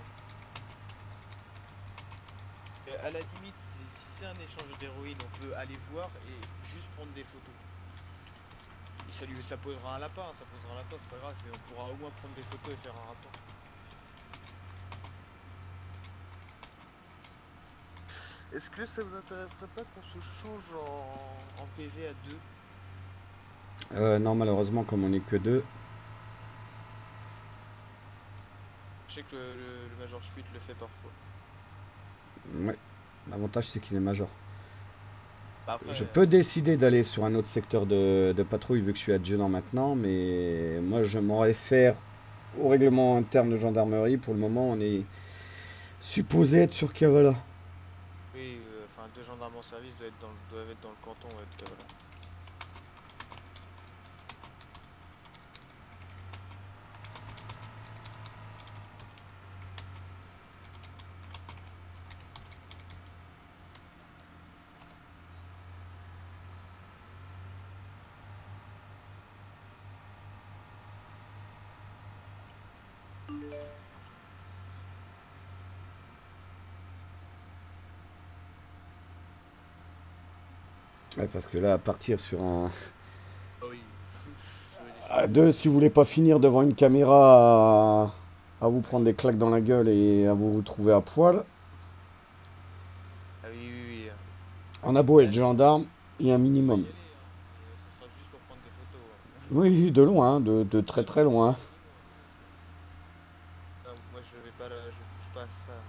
Euh, à la limite, si, si c'est un échange d'héroïne, on peut aller voir et juste prendre des photos. Et ça lui, ça posera un lapin, hein, ça posera un lapin, c'est pas grave, mais on pourra au moins prendre des photos et faire un rapport. Est-ce que ça vous intéresserait pas qu'on se change en, en P V à deux? Euh, non, malheureusement, comme on est que deux. Je sais que le, le- le Major Schmidt le fait parfois. Ouais. L'avantage, c'est qu'il est major. Bah après, Je euh, peux décider d'aller sur un autre secteur de, de patrouille vu que je suis adjudant maintenant, mais moi, je m'en réfère au règlement interne de gendarmerie. Pour le moment, on est supposé être sur Kavala. oui, euh, enfin deux gendarmes en service doivent être dans, le- doivent être dans le canton ouais, de Cavalla. Ouais, parce que là, à partir sur un... Ah oui, sur une À échelle. deux, si vous voulez pas finir devant une caméra à, à vous prendre des claques dans la gueule et à vous retrouver à poil, Ah oui, oui, oui. euh, on a beau être Allez, gendarme, il y a un on va minimum. y aller, hein. Euh, ce sera juste pour prendre des photos, hein. Oui, de loin, de, de très très loin. Non, moi je vais pas là, je touche pas à ça, hein.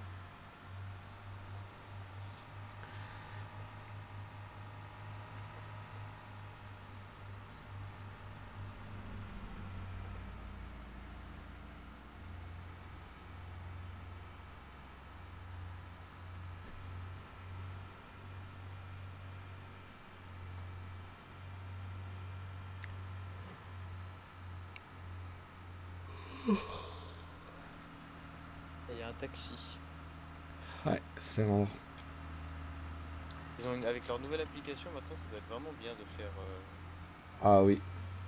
Il y a un taxi. Ouais, c'est bon. Ils ont une- avec leur nouvelle application maintenant, ça doit être vraiment bien de faire. euh, Ah oui.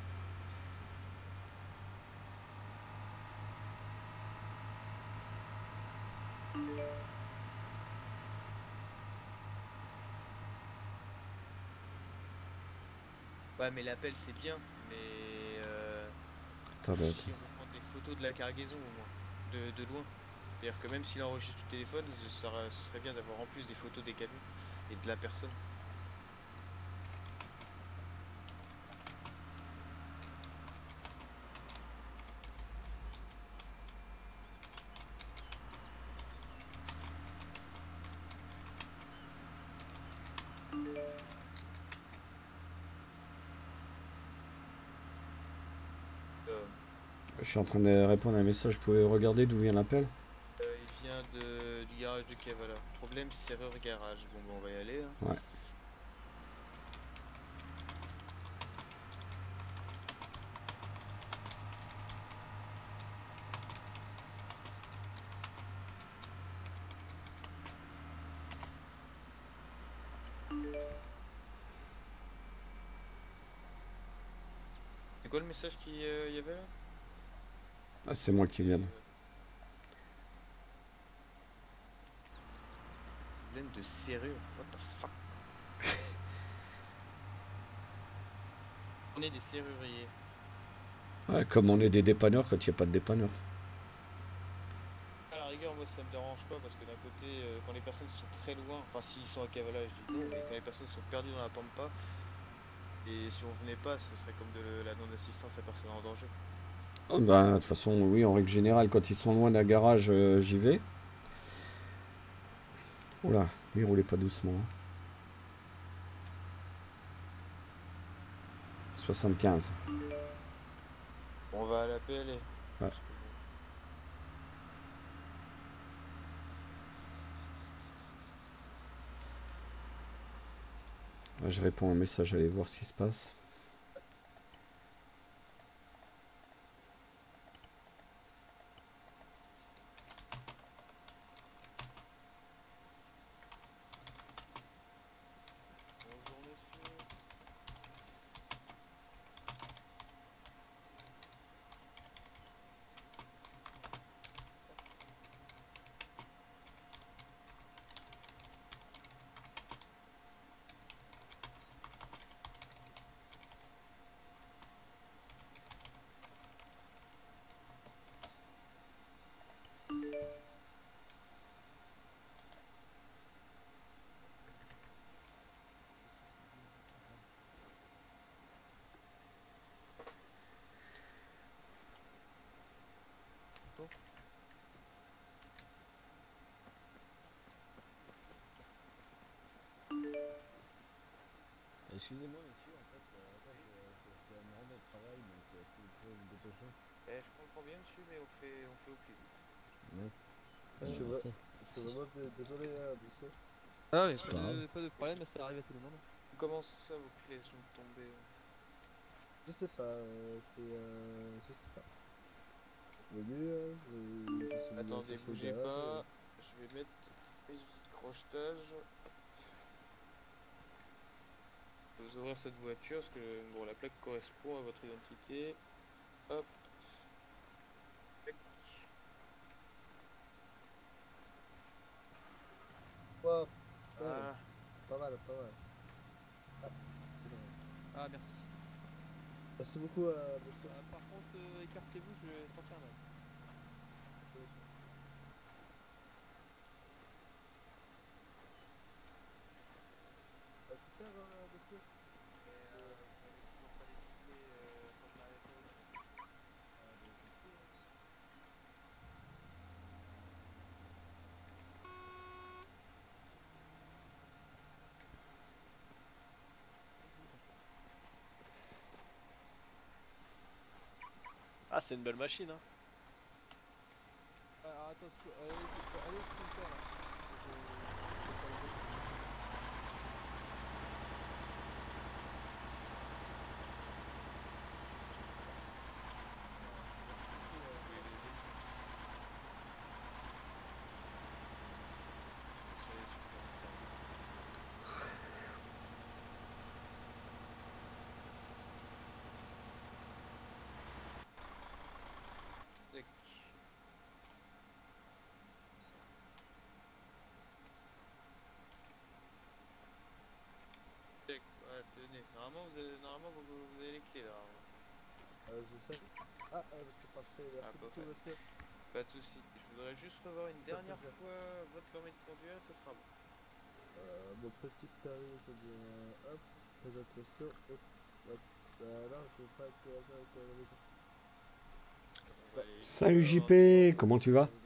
Ouais, mais l'appel c'est bien, mais euh, Attendez, si on peut prendre des photos de la cargaison au moins, de, de loin. C'est-à-dire que même s'il enregistre le téléphone, ce serait, ce serait bien d'avoir en plus des photos des camions et de la personne. Euh, je suis en train de répondre à un message. Vous pouvez regarder d'où vient l'appel? euh, il vient de, du garage de Kavala. Problème serrure garage. Bon, bah, on va y aller, hein. Ouais. C'est quoi le message qu'il euh, y avait là? Ah, c'est moi qui viens. Euh, Problème de serrure. What the fuck? On est des serruriers. Ouais, comme on est des dépanneurs quand il n'y a pas de dépanneur. À la rigueur, moi ça me dérange pas parce que d'un côté, euh, quand les personnes sont très loin, enfin s'ils sont à Kavala, je dis non, mais quand les personnes sont perdues dans la pampa, et si on venait pas, ce serait comme de le- la non-assistance à personne en danger. Oh, bah, de toute façon, oui, en règle générale, quand ils sont loin d'un garage, euh, j'y vais. Oula, lui, roulez pas doucement, hein. soixante-quinze. On va à la P L A. Ouais. Parce que bon, Ah, je réponds à un message, allez voir ce qui se passe. Bonjour monsieur. Excusez-moi monsieur, en fait, euh, là, je, je, je dois me rendre au travail, donc euh, si vous pouvez vous dépêcher. Eh, je comprends bien monsieur, mais on fait, on fait au plus vite. Ouais. Je suis, Euh, vra- c'est- je suis vraiment dé- désolé, hein, monsieur. Ah oui, C'est pas pas grave. de, pas de problème, ça arrive à tout le monde. Comment ça vos clés sont tombées? Je sais pas, euh, c'est. Euh, je sais pas. Venu, hein, je, je suis venu Attendez, chercher le bougez garage, pas. euh, Je vais mettre mes outils de crochetage. Je vais vous ouvrir cette voiture parce que bon, la plaque correspond à votre identité. Hop. Tac. Wow, ouais, Voilà. pas mal, pas mal. Ah, c'est bon. Ah merci. Merci beaucoup, euh, monsieur. Ah, par contre, euh, écartez-vous, je vais sortir là. Ah, super, euh, monsieur. Ah, ben, je sais, hein. Ah, c'est une belle machine, hein. Ah, attention, allez, allez au sprinter là. Je- je vais pas le voir. Sur les super services. Tac. Tac. Ouais, tenez. Normalement vous avez, normalement vous, vous avez les clés là. Euh, je sais. Ah, euh, c'est parfait, merci Ah, beaucoup, parfait. monsieur. Pas de soucis. Je voudrais juste revoir une Ça fait dernière plaisir. fois votre permis de conduire, ce sera bon. Euh, mon petit permis, je veux dire, euh, hop, présentation, hop, hop. Euh, non, je veux pas être avec euh, la maison. On va aller juste Salut avoir J du P, temps. comment tu vas?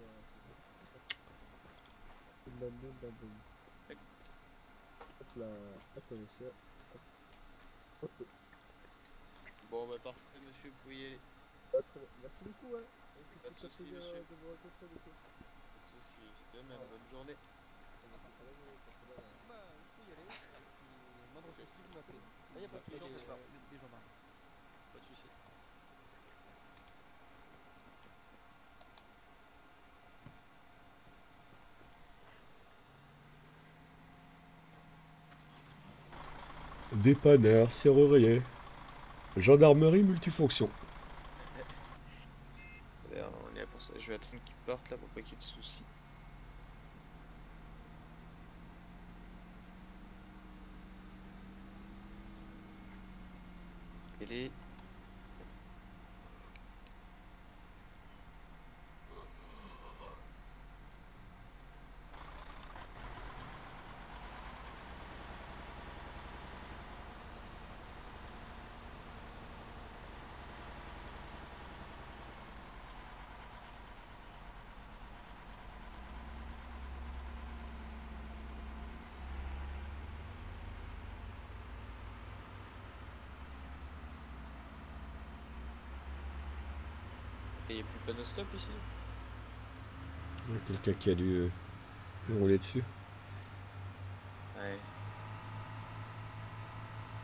Boum, bam, boum, bam, boum. Tac. Hop là, hop là, monsieur. Hop. Hop. Bon bah parfait monsieur, vous pouvez y aller. Ah, très bien. Merci beaucoup, hein. Et c'est Pas de tout un soucis, plaisir monsieur. euh, de vous rencontrer, monsieur. Pas de soucis. De même, Voilà. bonne journée. À la journée, pour tout à l'heure. Bah, vous pouvez y aller. Et puis, moindre Ok. souci, vous m'appelez. Ah, y a pas de Les, soucis, gens- c'est pas. les, les gendarmes. Pas de soucis. Dépanneur, serrurier, gendarmerie multifonction. D'ailleurs, on est là pour ça. Je vais attendre qu'ils partent là pour pas qu'il y ait de soucis. Et les... Et il n'y a plus de panneau stop ici? Il y a quelqu'un qui a dû euh, lui rouler dessus. Ouais.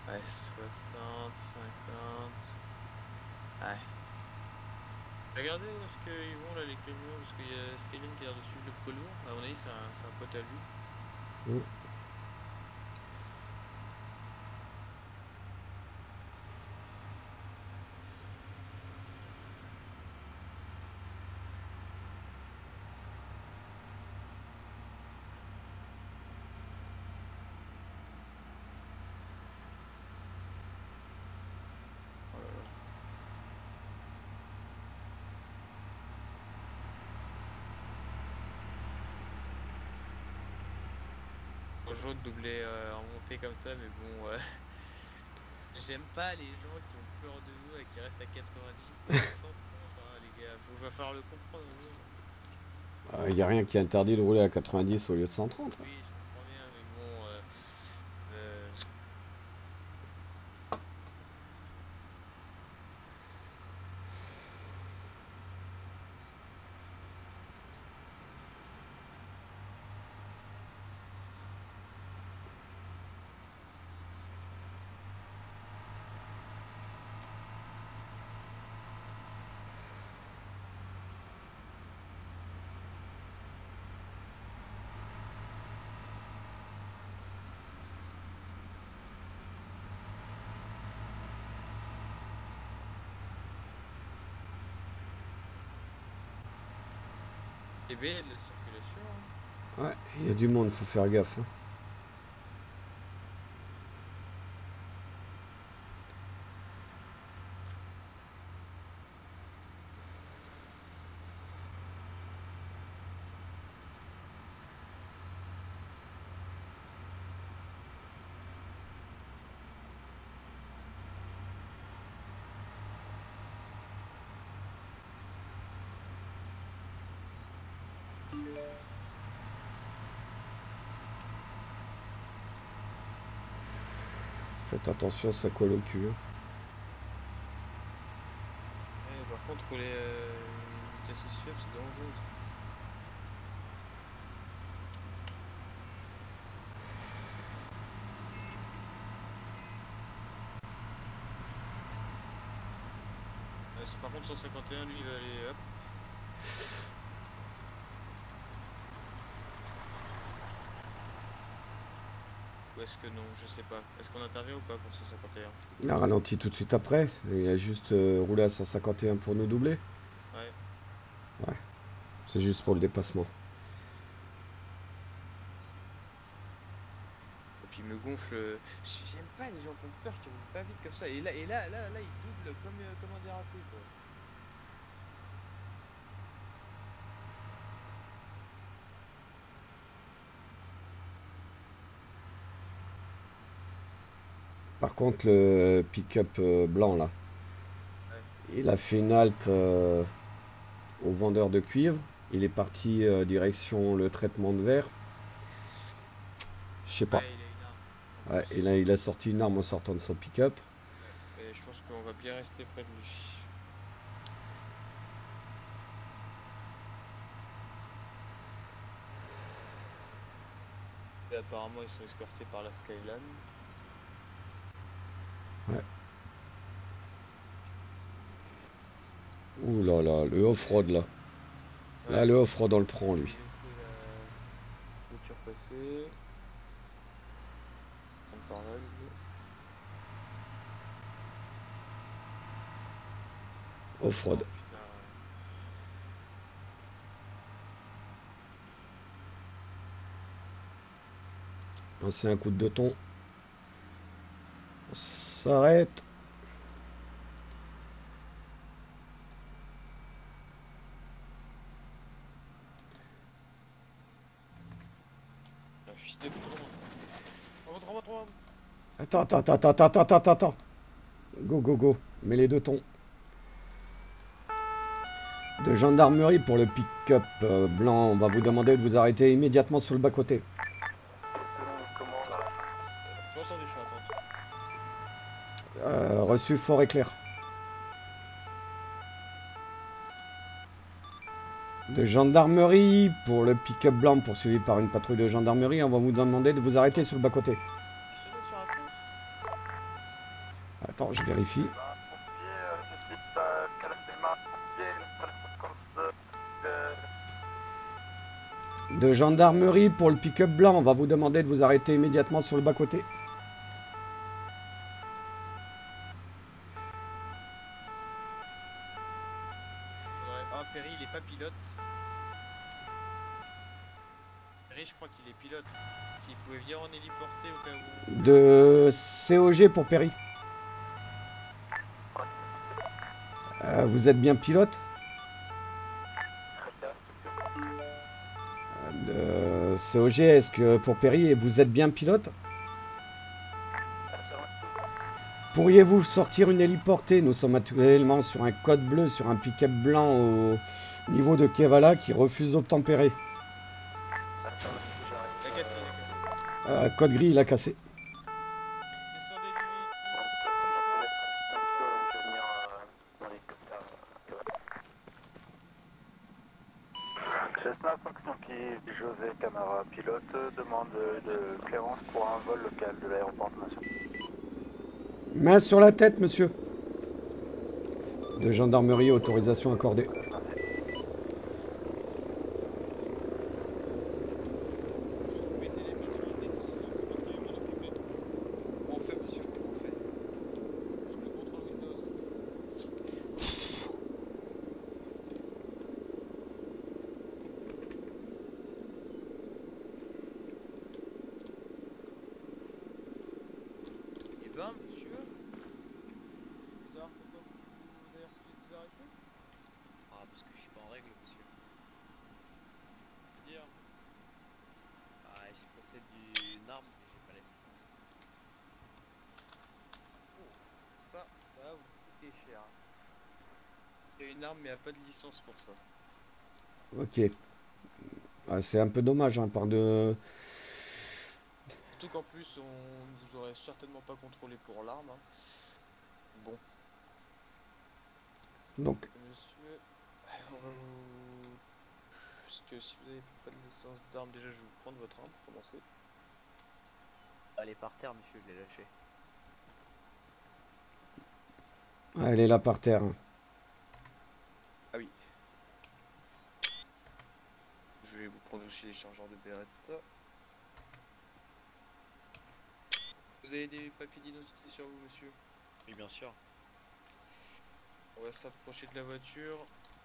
Ouais, soixante, cinquante. Ouais. Regardez où est-ce qu'ils vont là les camions, parce qu'il y a Skyline qui a l'air de suivre le poids lourd. À mon avis, c'est un, c'est un pote à lui. Mm. Oh là là. Bonjour de doubler euh, en montée comme ça, mais bon, euh, j'aime pas les gens qui ont peur de nous et qui restent à quatre-vingt-dix ou à cent trente, hein, les gars. Faut, va falloir le comprendre. Hein. Il n'y a rien qui interdit de rouler à quatre-vingt-dix au lieu de cent trente. Oui, je comprends bien, mais bon. Euh, euh, Et bien, la circulation. Hein. Ouais, il y a du monde, faut faire gaffe. Hein. Faites attention, ça colle au cul. Hein. Ouais, par contre, rouler euh, une vitesse aussi faible, c'est dangereux. Euh, c'est- par contre, cent cinquante et un, lui, il va aller hop. Ou est-ce que non? Je sais pas. Est-ce qu'on intervient ou pas pour cent cinquante et un? Il a ralenti tout de suite après. Il a juste euh, roulé à cent cinquante et un pour nous doubler. Ouais. Ouais. C'est juste pour le dépassement. Et puis il me gonfle. euh, J'aime pas les gens qui ont peur, qui roulent pas vite comme ça. Et là, et là, là, là, il double comme, euh, comme un dératé, quoi. Par contre, le pick-up euh, blanc là, il a fait une halte euh, au vendeur de cuivre. Il est parti euh, direction le traitement de verre. Je sais pas. Ouais, il a une arme. En Ouais, plus. et là, il a sorti une arme en sortant de son pick-up. Et je pense qu'on va bien rester près de lui. Et apparemment, ils sont escortés par la Skyline. Ouh là là, le off-road là. Là, le off-road, on le prend lui. Laisser la voiture passer. Prendre par là, lui. Off-road. Oh, putain, ouais. Lancer un coup de deux tons. On s'arrête. Ah, fils de pute, remonte, remonte, remonte, remonte. Attends, attends, attends, attends, attends, attends, attends. Go, go, go. Mets les deux tons. De gendarmerie pour le pick-up euh, blanc. On va vous demander de vous arrêter immédiatement sur le bas-côté. Comment là? Pas entendu, je suis en attente. Euh, reçu fort et clair. De gendarmerie pour le pick-up blanc poursuivi par une patrouille de gendarmerie. On va vous demander de vous arrêter sur le bas-côté. Qu'est-ce que tu racontes? Attends, je vérifie. De gendarmerie pour le pick-up blanc, on va vous demander de vous arrêter immédiatement sur le bas-côté. Faudrait- Ah, Perry, il est pas pilote. Perry, je crois qu'il est pilote. S'il pouvait venir en héliporté au cas où. De C O G pour Perry. Euh, vous êtes bien pilote? De C O G, est-ce que pour Perry, vous êtes bien pilote? Pourriez-vous sortir une héliportée? Nous sommes actuellement sur un code bleu, sur un pick-up blanc au niveau de Kevala qui refuse d'obtempérer. Il a cassé, il a cassé. Euh, code gris, il a cassé. Descendez lui. Cessna Fox Yankee, José Camara, pilote, demande de clémence pour un vol local de l'aéroport national. Main sur la tête, monsieur. De gendarmerie, autorisation accordée. Vous mettez les mains sur la tête, sinon c'est pas qui va m'en occuper. On fait, monsieur, on fait. Je le contrôle Windows. Eh ben, monsieur, vous savoir pourquoi vous avez refusé de vous arrêter? Ah, parce que je suis pas en règle, monsieur. Dire. Ah, je possède une arme, mais j'ai pas la licence. Ça, ça va vous coûter cher. Il y a une arme mais il n'y a pas de licence pour ça. Ok. Ah, c'est un peu dommage, hein, par de... Surtout qu'en plus, on ne vous aurait certainement pas contrôlé pour l'arme. hein. Bon, Donc, monsieur, on va vous... Parce que si vous n'avez pas de licence d'arme, déjà je vais vous prendre votre arme pour commencer. Elle est par terre, monsieur, je l'ai lâchée. ah, elle est là par terre. hein. Ah oui. Je vais vous prendre aussi les chargeurs de Beretta. Vous avez des papiers d'identité sur vous, monsieur? Oui, bien sûr. On va s'approcher de la voiture.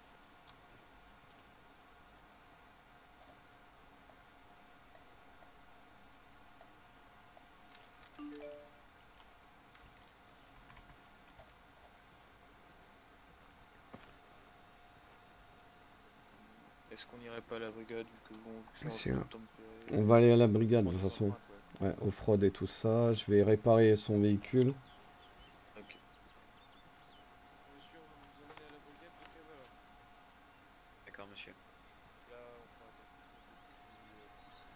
Est-ce qu'on irait pas à la brigade vu que bon, vu que c'est en Si, train de hein. tempérer. On va aller à la brigade de Prendre toute les façon. empreintes, ouais. Ouais, off-road et tout ça. Je vais réparer son véhicule. Ok. Monsieur, on va vous emmener à la brigade de Cavala. D'accord, monsieur. Là, on fera quelque chose de plus euh, poussé.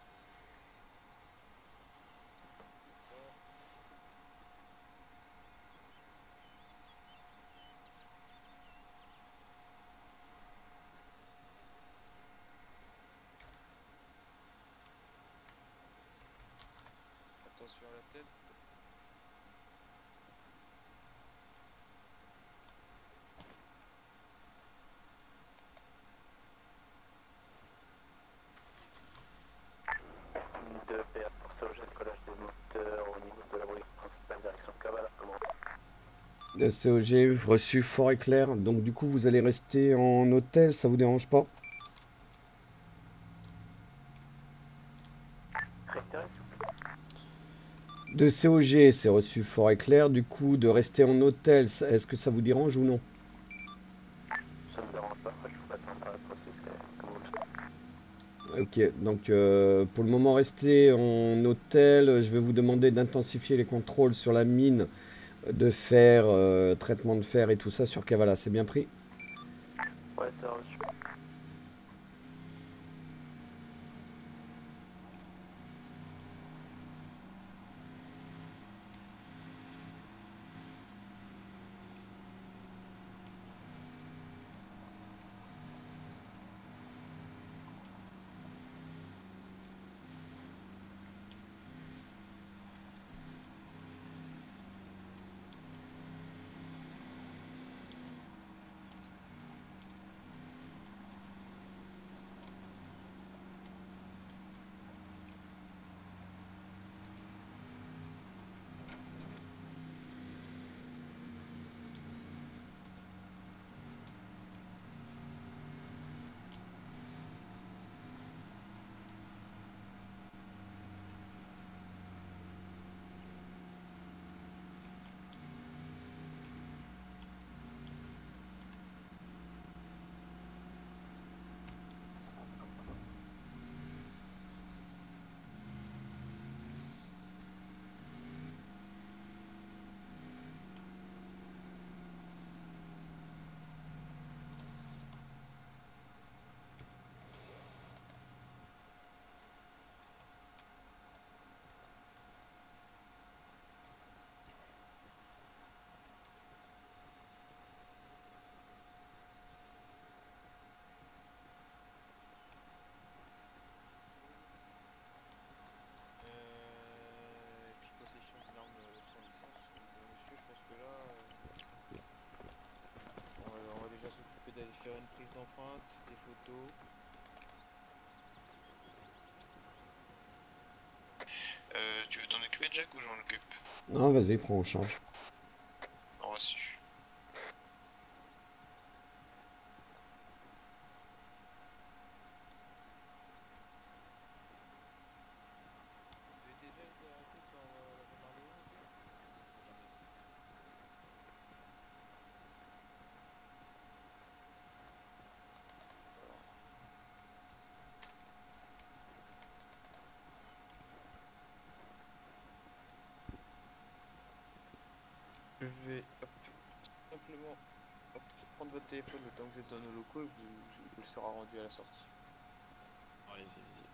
D'accord. Attention à la tête. De P A pour ça, au jet de collage des moteurs au niveau de la brigade principale direction Kavala. Comment? De C O G, reçu fort et clair. Donc du coup, vous allez rester en hôtel, ça vous dérange pas? Réitérez, s'il vous plaît. De C O G, c'est reçu fort et clair. Du coup, de rester en hôtel, ça- est-ce que ça vous dérange ou non? Ça ne me dérange pas, après je vous passe un par la process, comme vous le souhaitez. Ok, donc euh, pour le moment, restez en hôtel. Je vais vous demander d'intensifier les contrôles sur la mine de fer, euh, traitement de fer et tout ça sur Kavala. C'est bien pris? Ouais, c'est reçu. faire une prise d'empreinte, des photos. Euh, tu veux t'en occuper, Jack, ou j'en occupe? Non, vas-y, prends en charge. Reçu. Vous avez déjà été arrêté par euh, la gendarmerie, monsieur? Je vais hop, simplement hop, prendre votre téléphone le temps que vous êtes dans nos locaux et vous, vous le sera rendu à la sortie. Allez-y, allez-y.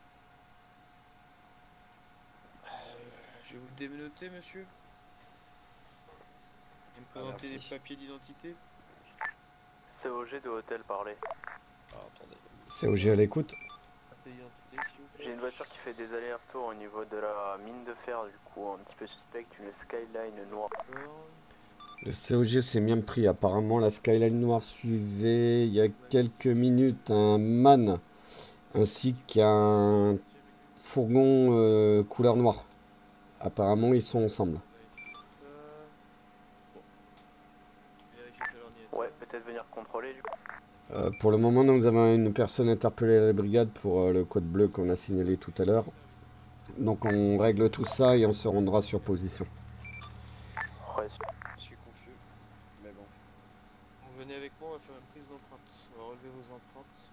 Euh, je vais vous dénoter, monsieur. Et me Ah, présenter les merci. papiers d'identité. C O G de hôtel parler. Alors, attendez. C O G à l'écoute. Papiers d'identité, s'il vous plaît. J'ai une voiture qui fait des allers-retours au niveau de la mine de fer, du coup un petit peu suspecte, une Skyline noire. D'accord. Le C O G s'est bien pris. Apparemment, la Skyline noire suivait il y a quelques minutes un man ainsi qu'un fourgon euh, couleur noire. Apparemment, ils sont ensemble. Vérifier ça. Bon. Vérifier ça l'ordinateur. Ouais, peut-être venir contrôler du coup. Euh, pour le moment, nous avons une personne interpellée à la brigade pour euh, le code bleu qu'on a signalé tout à l'heure. Donc on règle tout ça et on se rendra sur position. Ouais, Je suis confus. Mais bon. Vous venez avec moi, on va faire une prise d'empreinte. On va relever vos empreintes.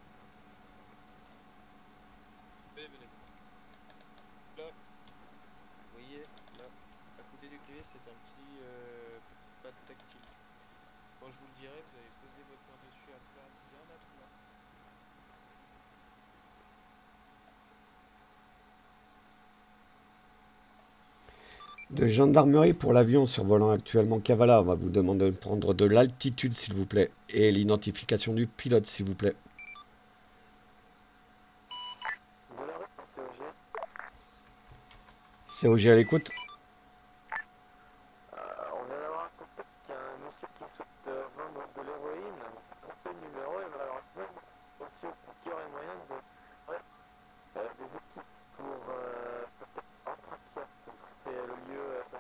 Venez, venez. Là, vous voyez, là, à côté du clavier, c'est un petit euh, pad tactile. Quand je vous le dirai, vous allez poser votre main dessus à plat, bien à plat. De gendarmerie pour l'avion survolant actuellement Kavala. On va vous demander de prendre de l'altitude s'il vous plaît. Et l'identification du pilote s'il vous plaît. de la rue, C O G. C O G à l'écoute. Euh, on vient d'avoir un contact qu'il y a un monsieur qui souhaite euh, vendre de l'héroïne. C'est trompé le numéro et malheureusement, monsieur qui aurait moyen de. Ouais, euh, des équipes pour euh, Antracia. C'est le lieu.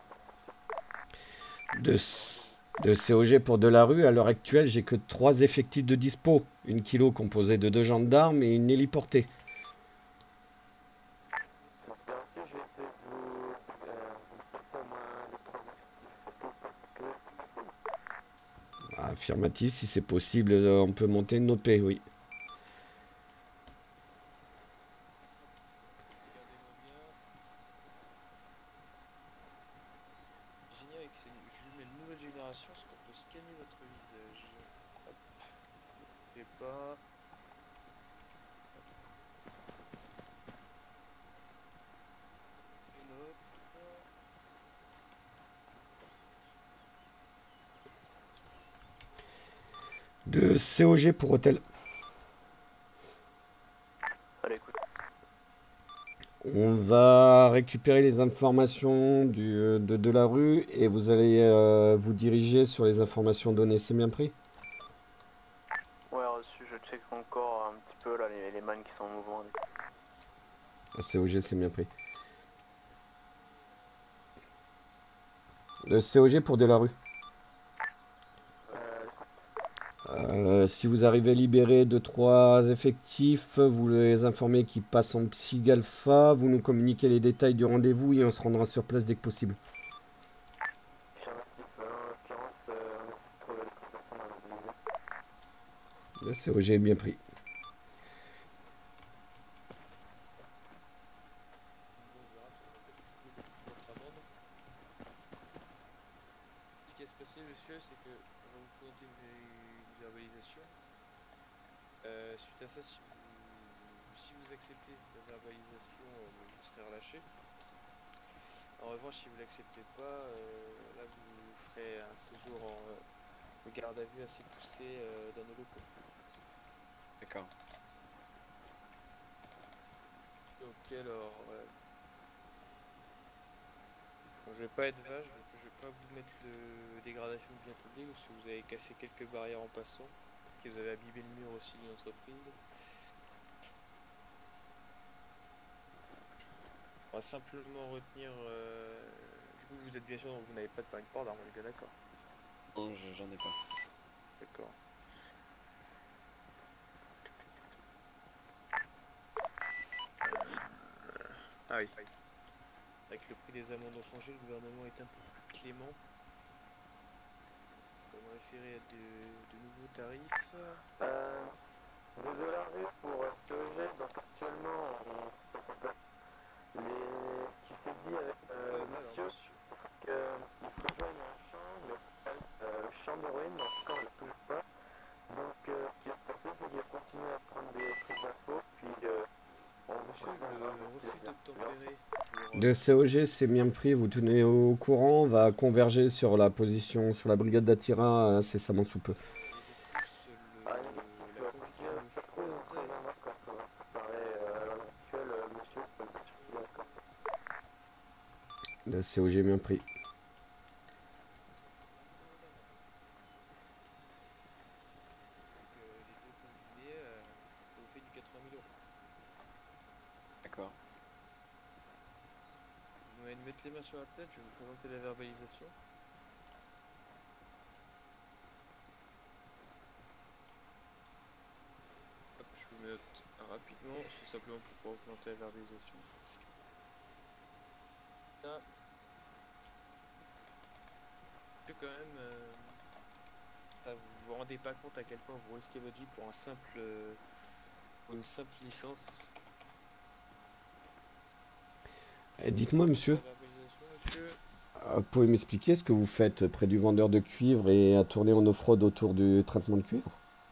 Euh, De, de C O G pour de la rue, à l'heure actuelle, j'ai que trois effectifs de dispo. Une kilo composée de deux gendarmes et une héliportée. c'est bien reçu, je vais essayer de vous, euh, vous passer au moins deux trois effectifs. Est-ce que vous pensez que c'est possible? Affirmatif, si c'est possible, euh, on peut monter une O P, oui. Regardez-moi bien. Génial avec ces jumelles nouvelle génération, parce qu'on peut scanner votre visage. Hop. Ne bougez pas. Une autre. De C O G pour hôtel. Allez, écoute. On va récupérer les informations du, de, de la rue et vous allez euh, vous diriger sur les informations données. C'est bien pris? Ouais, reçu, je check encore un petit peu là, les, les man qui sont en mouvement. C O G, c'est bien pris. Le C O G pour de la rue. Euh, Euh, si vous arrivez à libérer deux trois effectifs, vous les informez qu'ils passent en Psy Alpha, vous nous communiquez les détails du rendez-vous et on se rendra sur place dès que possible. affirmatif, euh, en l'occurrence, euh, on essaie de trouver les personnes à mobiliser. Le C O G est bien pris. Ce qui va se passer, monsieur, c'est que on va vous présenter une, une verbalisation. Euh, suite à ça, si vous, si vous acceptez la verbalisation, euh, vous serez relâché. En revanche, si vous l'acceptez pas, euh, là vous ferez un séjour en euh, garde à vue assez poussé euh, dans nos locaux. D'accord. Ok, alors. Euh, bon, je vais pas être vache, je vais pas vous mettre de dégradation de bien publique parce que vous avez cassé quelques barrières en passant. et vous avez abîmé le mur aussi d'une entreprise. On va simplement retenir... Euh... Du coup, vous êtes bien sûr, donc vous n'avez pas de permis de port d'armes, on est bien d'accord. Non, je- j'en ai pas. D'accord. Ah oui. Avec le prix des amendes ont changé, le gouvernement est un peu plus clément. On va référer à de, de nouveaux tarifs. Euh, deux dollars pour euh, C O G, donc actuellement, on, les, ce qui s'est dit avec euh, Euh, alors, monsieur, monsieur. c'est qu'ils se rejoignent un champ, le, euh, le champ d'héroïne, donc quand on ne le touche pas. Donc, euh, ce qui va se passer, c'est qu'il va continuer à prendre des prises d'infos, puis euh, on vous Monsieur, continuera le avec refus plaisir. d'obtempérer pour... De C O G, c'est bien pris, vous tenez au courant, on va converger sur la position, sur la brigade d'Attira incessamment sous peu. Et de plus, le, Ah, limite, si tu la vas conduite continuer à d'une faire trop, on fraude... préviendra quand on va préparer euh, à l'heure actuelle, euh, monsieur, je peux pas sûr qu'il est d'accord. De C O G bien pris. Donc, euh, les deux combinés, euh, ça vous fait du quatre-vingt mille euros. D'accord. Vous allez mettre les mains sur la tête, je vais vous présenter la verbalisation. Hop, je vous note rapidement, c'est simplement pour pouvoir augmenter la verbalisation. Là, que quand même, euh, ah, vous vous rendez pas compte à quel point vous risquez votre vie pour un simple, euh, pour une simple licence. Eh, dites-moi, monsieur, La verbalisation, monsieur. euh, vous pouvez m'expliquer ce que vous faites près du vendeur de cuivre et à tourner en off-road autour du traitement de cuivre?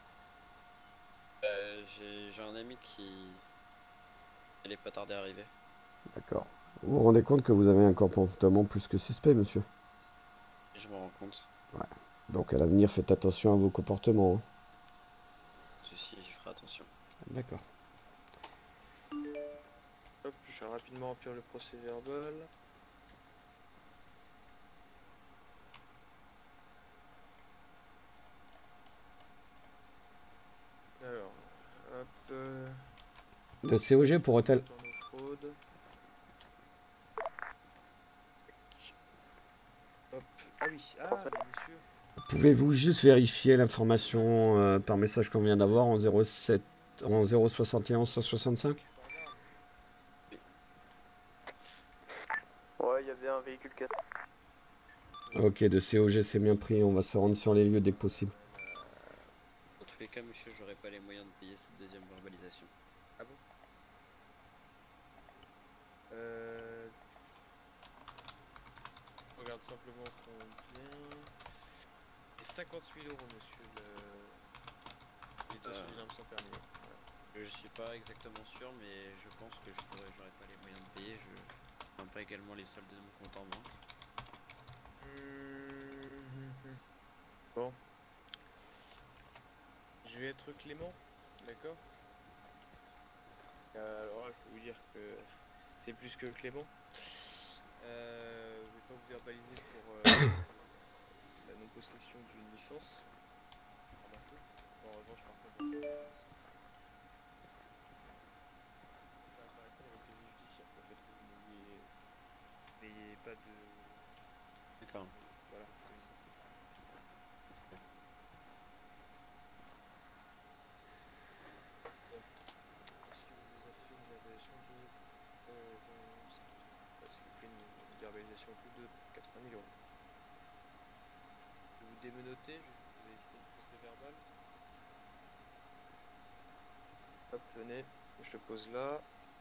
Euh, j'ai j'ai un ami qui... Elle est pas tardée à arriver. D'accord. Vous vous rendez compte que vous avez un comportement plus que suspect, monsieur? Et je me rends compte. Donc à l'avenir, faites attention à vos comportements, hein. Ceci, j'y ferai attention. D'accord. Hop, je vais rapidement remplir le procès verbal. Alors, hop. Euh, De C O G pour hôtel. retourne aux fraudes. Hop. Ah oui, ah, mais monsieur. Pouvez-vous juste vérifier l'information euh, par message qu'on vient d'avoir en zéro sept, en zéro soixante et onze cent soixante-cinq? Port d'armes. Ouais, il y avait un véhicule quatre. Ok, de C O G c'est bien pris, on va se rendre sur les lieux dès que possible. Dans tous les cas, monsieur, j'aurais pas les moyens de payer cette deuxième verbalisation. Ah bon? Euh... Je regarde simplement combien... Et cinquante mille euros, monsieur, le... Détention Euh. d'une arme sans permis. Voilà. Je suis pas exactement sûr, mais je pense que je pourrais, j'aurais pas les moyens de payer. Je prends pas également les soldes de mon compte en banque. Mmh. Bon. Je vais être clément, d'accord? euh, Alors là, je peux vous dire que c'est plus que clément. Euh, je vais pas vous verbaliser pour euh, la non-possession d'une licence. Remarquez. Bon, en revanche, par contre, ça va pas répondre au casier judiciaire, en fait, que vous n'ayez n'ayez pas de... D'accord. Voilà, de licence. Est-ce que vous avez fait une verbalisation de... Euh, bon, est-ce que vous faites une, une verbalisation de plus de quatre-vingt mille euros? Je vais vous démenoter, je vais essayer de procès verbal. Hop, venez, je te pose là.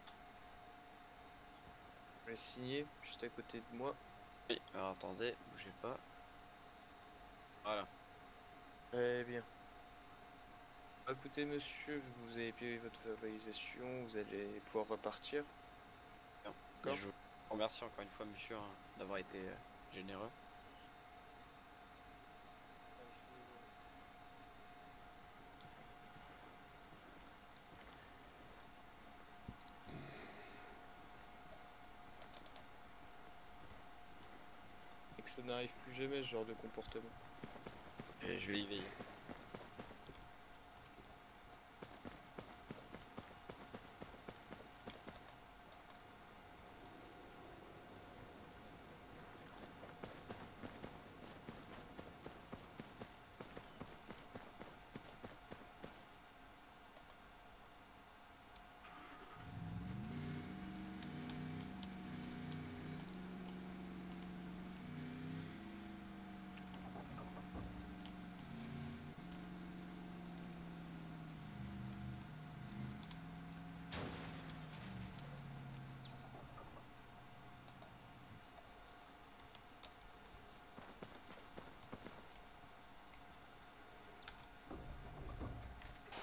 Je vais signer juste à côté de moi. Oui, alors attendez, bougez pas. Voilà. Très bien. Bah, écoutez, monsieur, vous avez payé votre verbalisation, vous allez pouvoir repartir. Bien. D'accord. Et je vous remercie encore une fois, monsieur, hein, d'avoir été euh, généreux. Et que ça n'arrive plus jamais ce genre de comportement. Et je vais y veiller.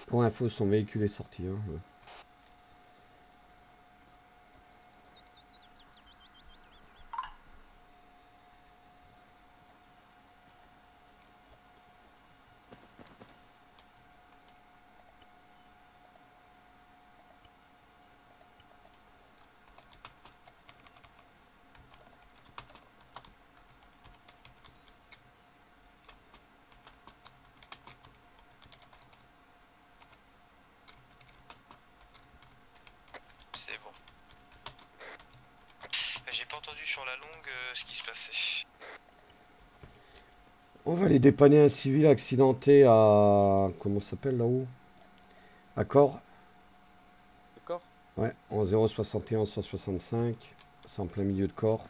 Pour info, son véhicule est sorti. Hein. C'est bon. J'ai pas entendu sur la longue euh, ce qui se passait. On va aller dépanner un civil accidenté à... Comment ça s'appelle là-haut? À Corps. D'accord? Ouais, en zéro soixante et un cent soixante-cinq. C'est en plein milieu de Corps.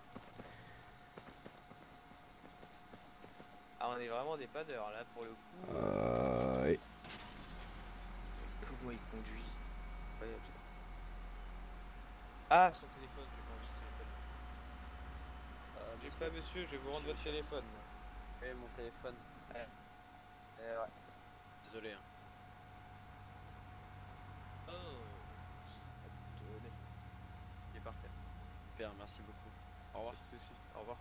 Ah, on est vraiment des padeurs là pour le coup. Euh... et- Comment il conduit? Incroyable. Ah, son téléphone, je vais prendre son téléphone. Euh, J'ai pas, monsieur, je vais vous rendre votre téléphone. Et mon téléphone. Eh, eh ouais. Désolé. Hein. Oh, attendez. Il est par terre. Super, merci beaucoup. Au revoir. Pas de soucis. Au revoir.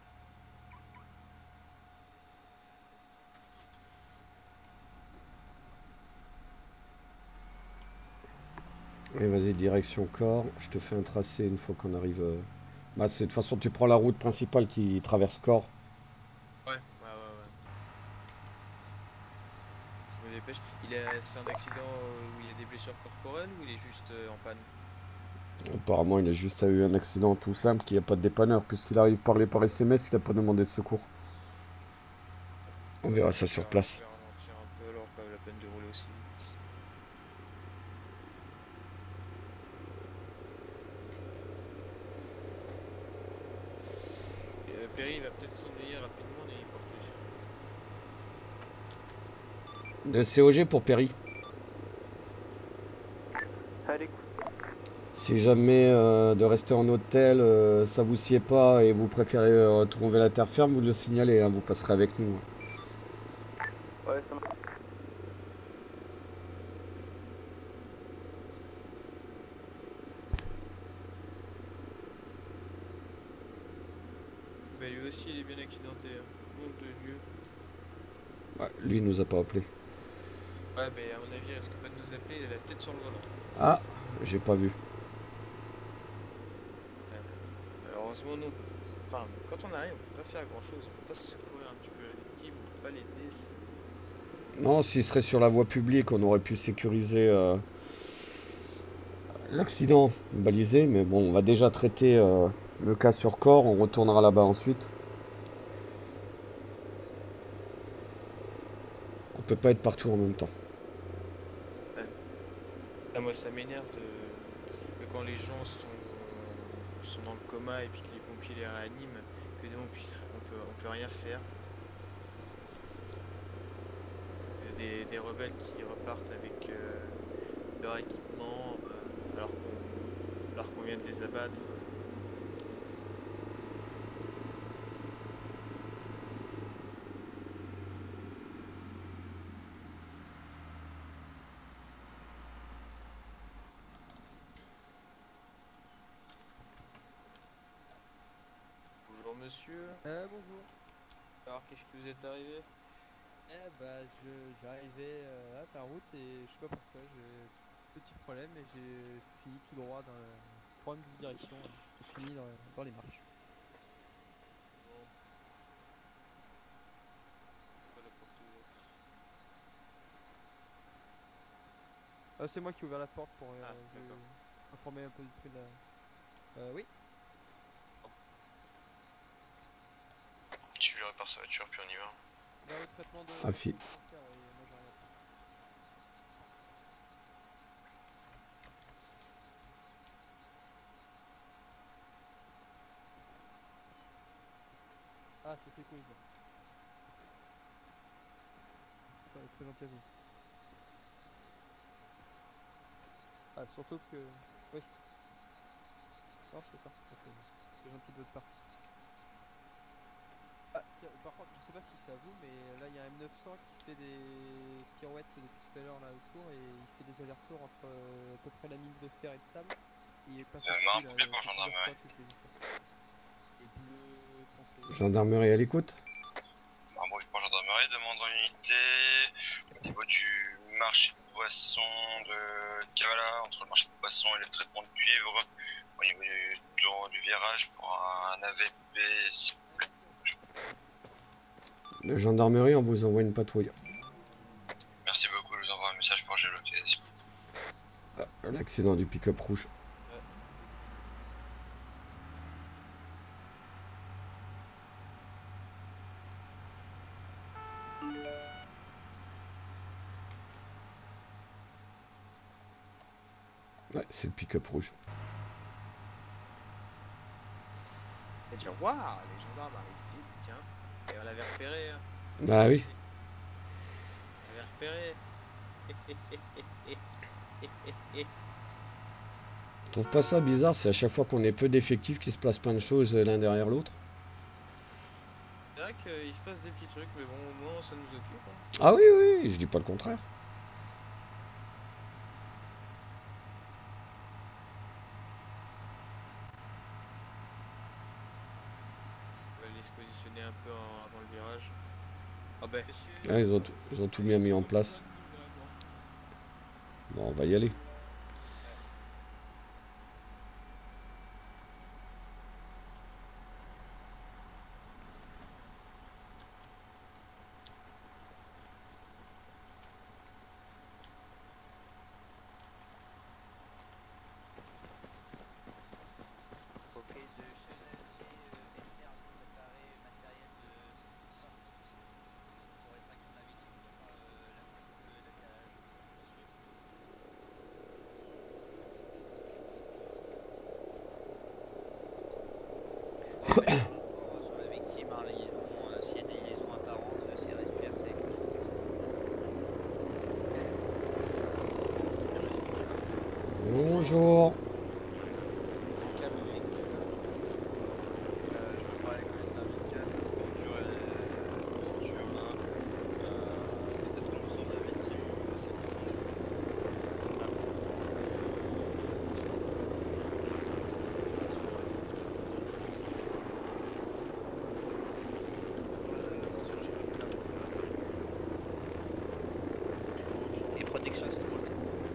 Et vas-y, direction Corps. Je te fais un tracé une fois qu'on arrive... euh, Bah, c'est de toute façon, tu prends la route principale qui traverse Corps. Ouais, ouais, ouais, ouais. Je me dépêche. Il a... C'est un accident euh, où il a des blessures corporelles ou il est juste euh, en panne? Apparemment, il a juste eu un accident tout simple, qu'il n'y a pas de dépanneur. Puisqu'il arrive parler par S M S, il n'a pas demandé de secours. On verra ça sur place. Je vais ralentir un peu alors, pas la peine de rouler aussi vite. Et, euh, Perry il va peut-être s'ennuyer rapidement en héliporté. Le C O G pour Perry. Allez, Si jamais euh, de rester en hôtel, euh, ça vous sied pas et vous préférez euh, trouver la terre ferme, vous le signalez, hein, vous passerez avec nous. ouais, ça marche. Bah lui aussi il est bien accidenté. Hein. Nom de Dieu. Ouais, lui, il nous a pas appelé. Ouais, bah à mon avis il risque pas de nous appeler, il a la tête sur le volant. Ah, j'ai pas vu. Alors heureusement nous, enfin quand on arrive on peut pas faire grand chose, on peut pas secourir un petit peu la victime, on peut pas l'aider. c'est- Non, s'il serait sur la voie publique, on aurait pu sécuriser euh, l'accident balisé, mais bon, on va déjà traiter euh, le cas sur Corps, on retournera là-bas ensuite. On peut pas être partout en même temps. Ah, moi ça m'énerve de... que quand les gens sont... sont dans le coma et puis que les pompiers les réaniment, que nous on puisse on peut, on peut rien faire. Il y a des, des rebelles qui repartent avec euh, leur équipement euh, alors qu'on alors qu'on vient de les abattre. Bonjour monsieur, Euh, bonjour. alors qu'est-ce qui vous est arrivé? Eh bah, je j'arrivais euh, là par route et je sais pas pourquoi, j'ai petit problème et j'ai fini tout droit dans le problème de direction. euh, J'ai fini dans, dans les marches. Pas la porte ouverte. Euh, c'est moi qui ai ouvert la porte pour euh, Ah, je- d'accord. informer un peu du prix de la. Euh, oui. Tu lui répares sa voiture, puis on y va. Vers le traitement de. Ah, fi- de cancer, oui, moi j'ai rien. Ah, c'est sécurisé. C'est très très gentil à vous. Ah, surtout que. Oui. Non, c'est ça. C'est c'est gentil de votre part. Ah, tiens, par contre, je sais pas si c'est à vous, mais là il y a un M neuf cents qui fait des pirouettes depuis tout à l'heure là autour et il fait des allers-retours entre euh, à peu près la mine de fer et de sable. Et il passe Euh, au-dessus Marin là, Pompée il pour fait plusieurs gendarmerie. fois toutes les vitesses. Et bleu foncé. Gendarmerie à l'écoute. Marin Pompée pour gendarmerie demande en unité au niveau du marché de poissons de Kavala, entre le marché de poissons et le traitement de cuivre, au niveau du, du, du virage pour un A V P. De gendarmerie, on vous envoie une patrouille. Merci beaucoup, je vous envoie un message pour géolocalisation. Ah, l'accident du pick-up rouge. Ouais, c'est le pick-up rouge. Et dire, waouh, les gendarmes arrivent vite, tiens. Et on l'avait repéré, hein. Bah oui. On l'avait repéré. Je trouve pas ça bizarre, c'est à chaque fois qu'on est peu d'effectifs qui se placent plein de choses l'un derrière l'autre. C'est vrai qu'il se passe des petits trucs, mais bon, au moins ça nous occupe. Hein. Ah oui, oui, je dis pas le contraire. On va aller se positionner un peu en- avant le virage. Ah ben, Ah, ils, ont tout, ils ont tout bien mis en place. Bon, on va y aller. Sur la victime, hein, les liaisons, euh, s'il y a des liaisons apparentes, euh, c'est respire, c'est quelque chose comme ça. Bonjour. Et protection, c'est bon.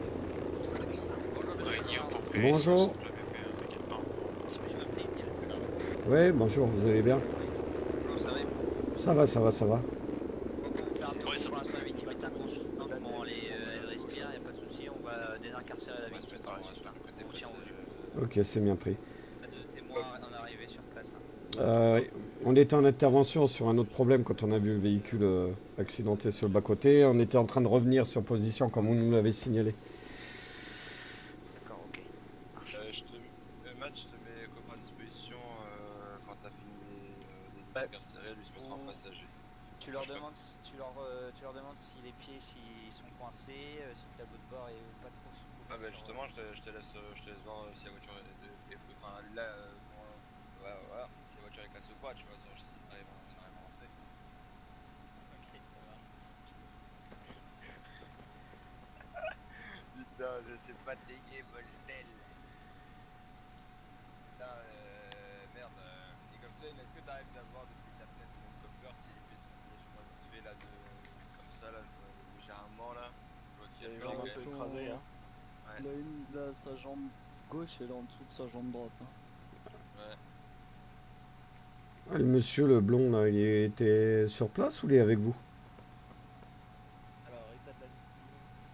Bonjour. Si je m'appelais, il me dirait. Oui, bonjour, vous allez bien? Bonjour, ça va et vous? Ça va, ça va, ça va. On va faire un tour pour l'instant, la victime est inconsciente, bon, elle, est, euh, elle respire, il n'y a pas de souci, on va désincarcérer la victime par la suite. Hein. On tient au jus. Ok, c'est bien pris. Pas de témoins en arrivée sur place. Hein. Euh, on était en intervention sur un autre problème quand on a vu le véhicule euh, accidenté sur le bas-côté. On était en train de revenir sur position comme on nous l'avait signalé. D'accord, ok. Euh, je te, euh, Matt, je te mets les copains à disposition euh, quand t'as fini les, euh, les Ouais. carcérés, lui se mettra en passager. Tu leur, Je peux- demandes, tu, leur, euh, tu leur demandes si les pieds s'ils sont coincés, euh, si le tableau de bord est pas trop sous. Ah bah justement, je te, je te laisse, euh, je te laisse voir euh, si la voiture est, est- est- enfin là, euh, bon, euh, ouais, voilà, si la voiture est cassée ou pas, tu vois, ça, si on arrive, à- on arrive à rentrer. Ok, ça va. Putain, je sais pas déguer, bordel. Putain, euh, merde. euh, Et comme ça, est-ce que t'arrives à voir depuis ta fenêtre mon coffre s'il est fait sur moi vite fait là, de, comme ça, là, je vois légèrement là. Je vois qu'il y a Les des jambes un gens peu qui- écrasées, hein. Ouais. Il a une, là, sa jambe gauche, elle est en dessous de sa jambe droite. Hein. Ouais. Ah, le monsieur, le blond, là, il était sur place ou il est avec vous? Alors, état de la victime.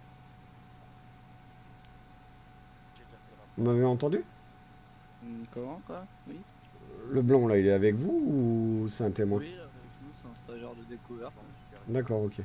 J'ai déjà fait le rapport. Vous m'avez entendu? Hum, comment, quoi? Oui. Le blond, là, il est avec vous ou c'est un témoin? Oui, avec nous, c'est un stagiaire de découverte. D'accord, ok.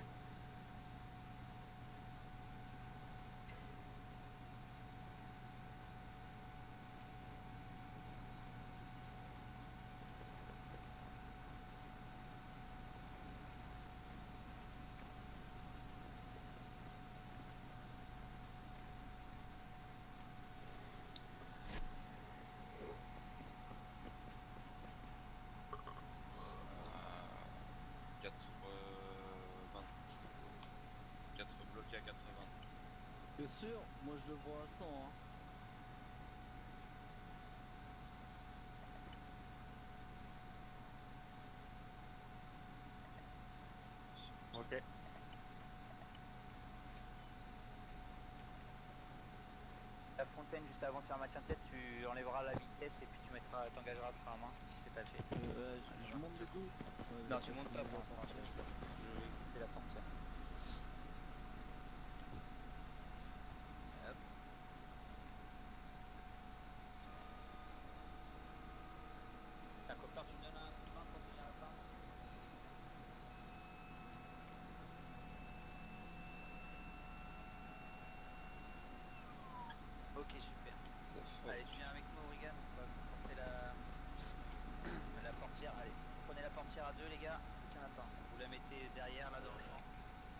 Bien sûr, moi je le vois à cent. Hein. Ok. La fontaine juste avant de faire match en tête, tu enlèveras la vitesse et puis tu mettras, t'engageras frein à main si c'est pas fait. Euh, je, je monte du coup. Ouais, Non, je- tu montes pas pour je- l'instant, je, je, je vais écouter la portière. Hop. T'as un copain, tu me donnes un coup de main pour tenir la pince. Ok, super. Allez, tu viens avec moi, Origan, on va porter la... la portière. Allez, prenez la portière à deux, les gars. Tiens la pince. Vous la mettez derrière, là, dans le champ.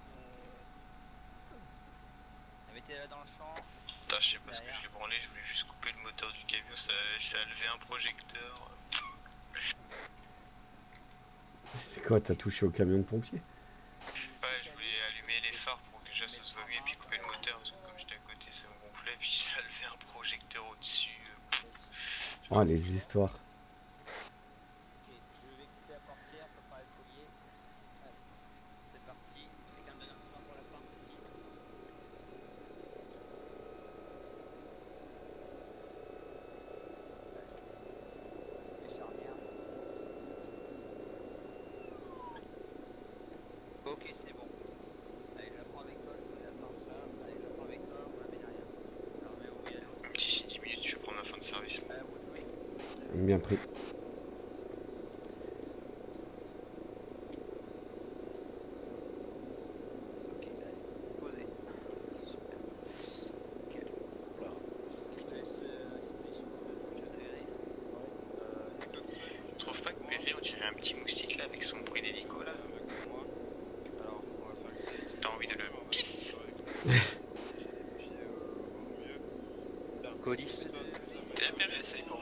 La mettez là dans le champ. Putain, je sais pas ce que j'ai branlé, je voulais juste couper le moteur du camion, ça, ça a levé un projecteur. C'est quoi, t'as touché au camion de pompier? Ouais, je voulais allumer les phares pour que déjà ça se voit mieux, et puis couper le moteur, parce que comme j'étais à côté, ça me gonflait, puis ça a levé un projecteur au-dessus. Oh, les histoires. Ok, je vais couper la portière, préparer le collier. Allez, c'est parti. Quelqu'un me donne un coup de main pour la pince ici. C'est charnière. Ok, c'est bon. Allez, je la prends avec toi, je mets la pince là. Allez, je la prends avec toi, on la met derrière. On la remet où il y a l'autre. D'ici dix minutes, je vais prendre ma fin de service. Ah, oui, oui. Bien pris. Ok, allez, posez. Super. Nickel. Voilà. Je te laisse euh, à disposition de toucher à Gréry. Tu trouves pas que Berry, on dirait un petit moustique là, avec son bruit d'hélico là? Alors, on va faire essayer. T'as envie de le... Colis. C'est la Berry, ça y est, bon.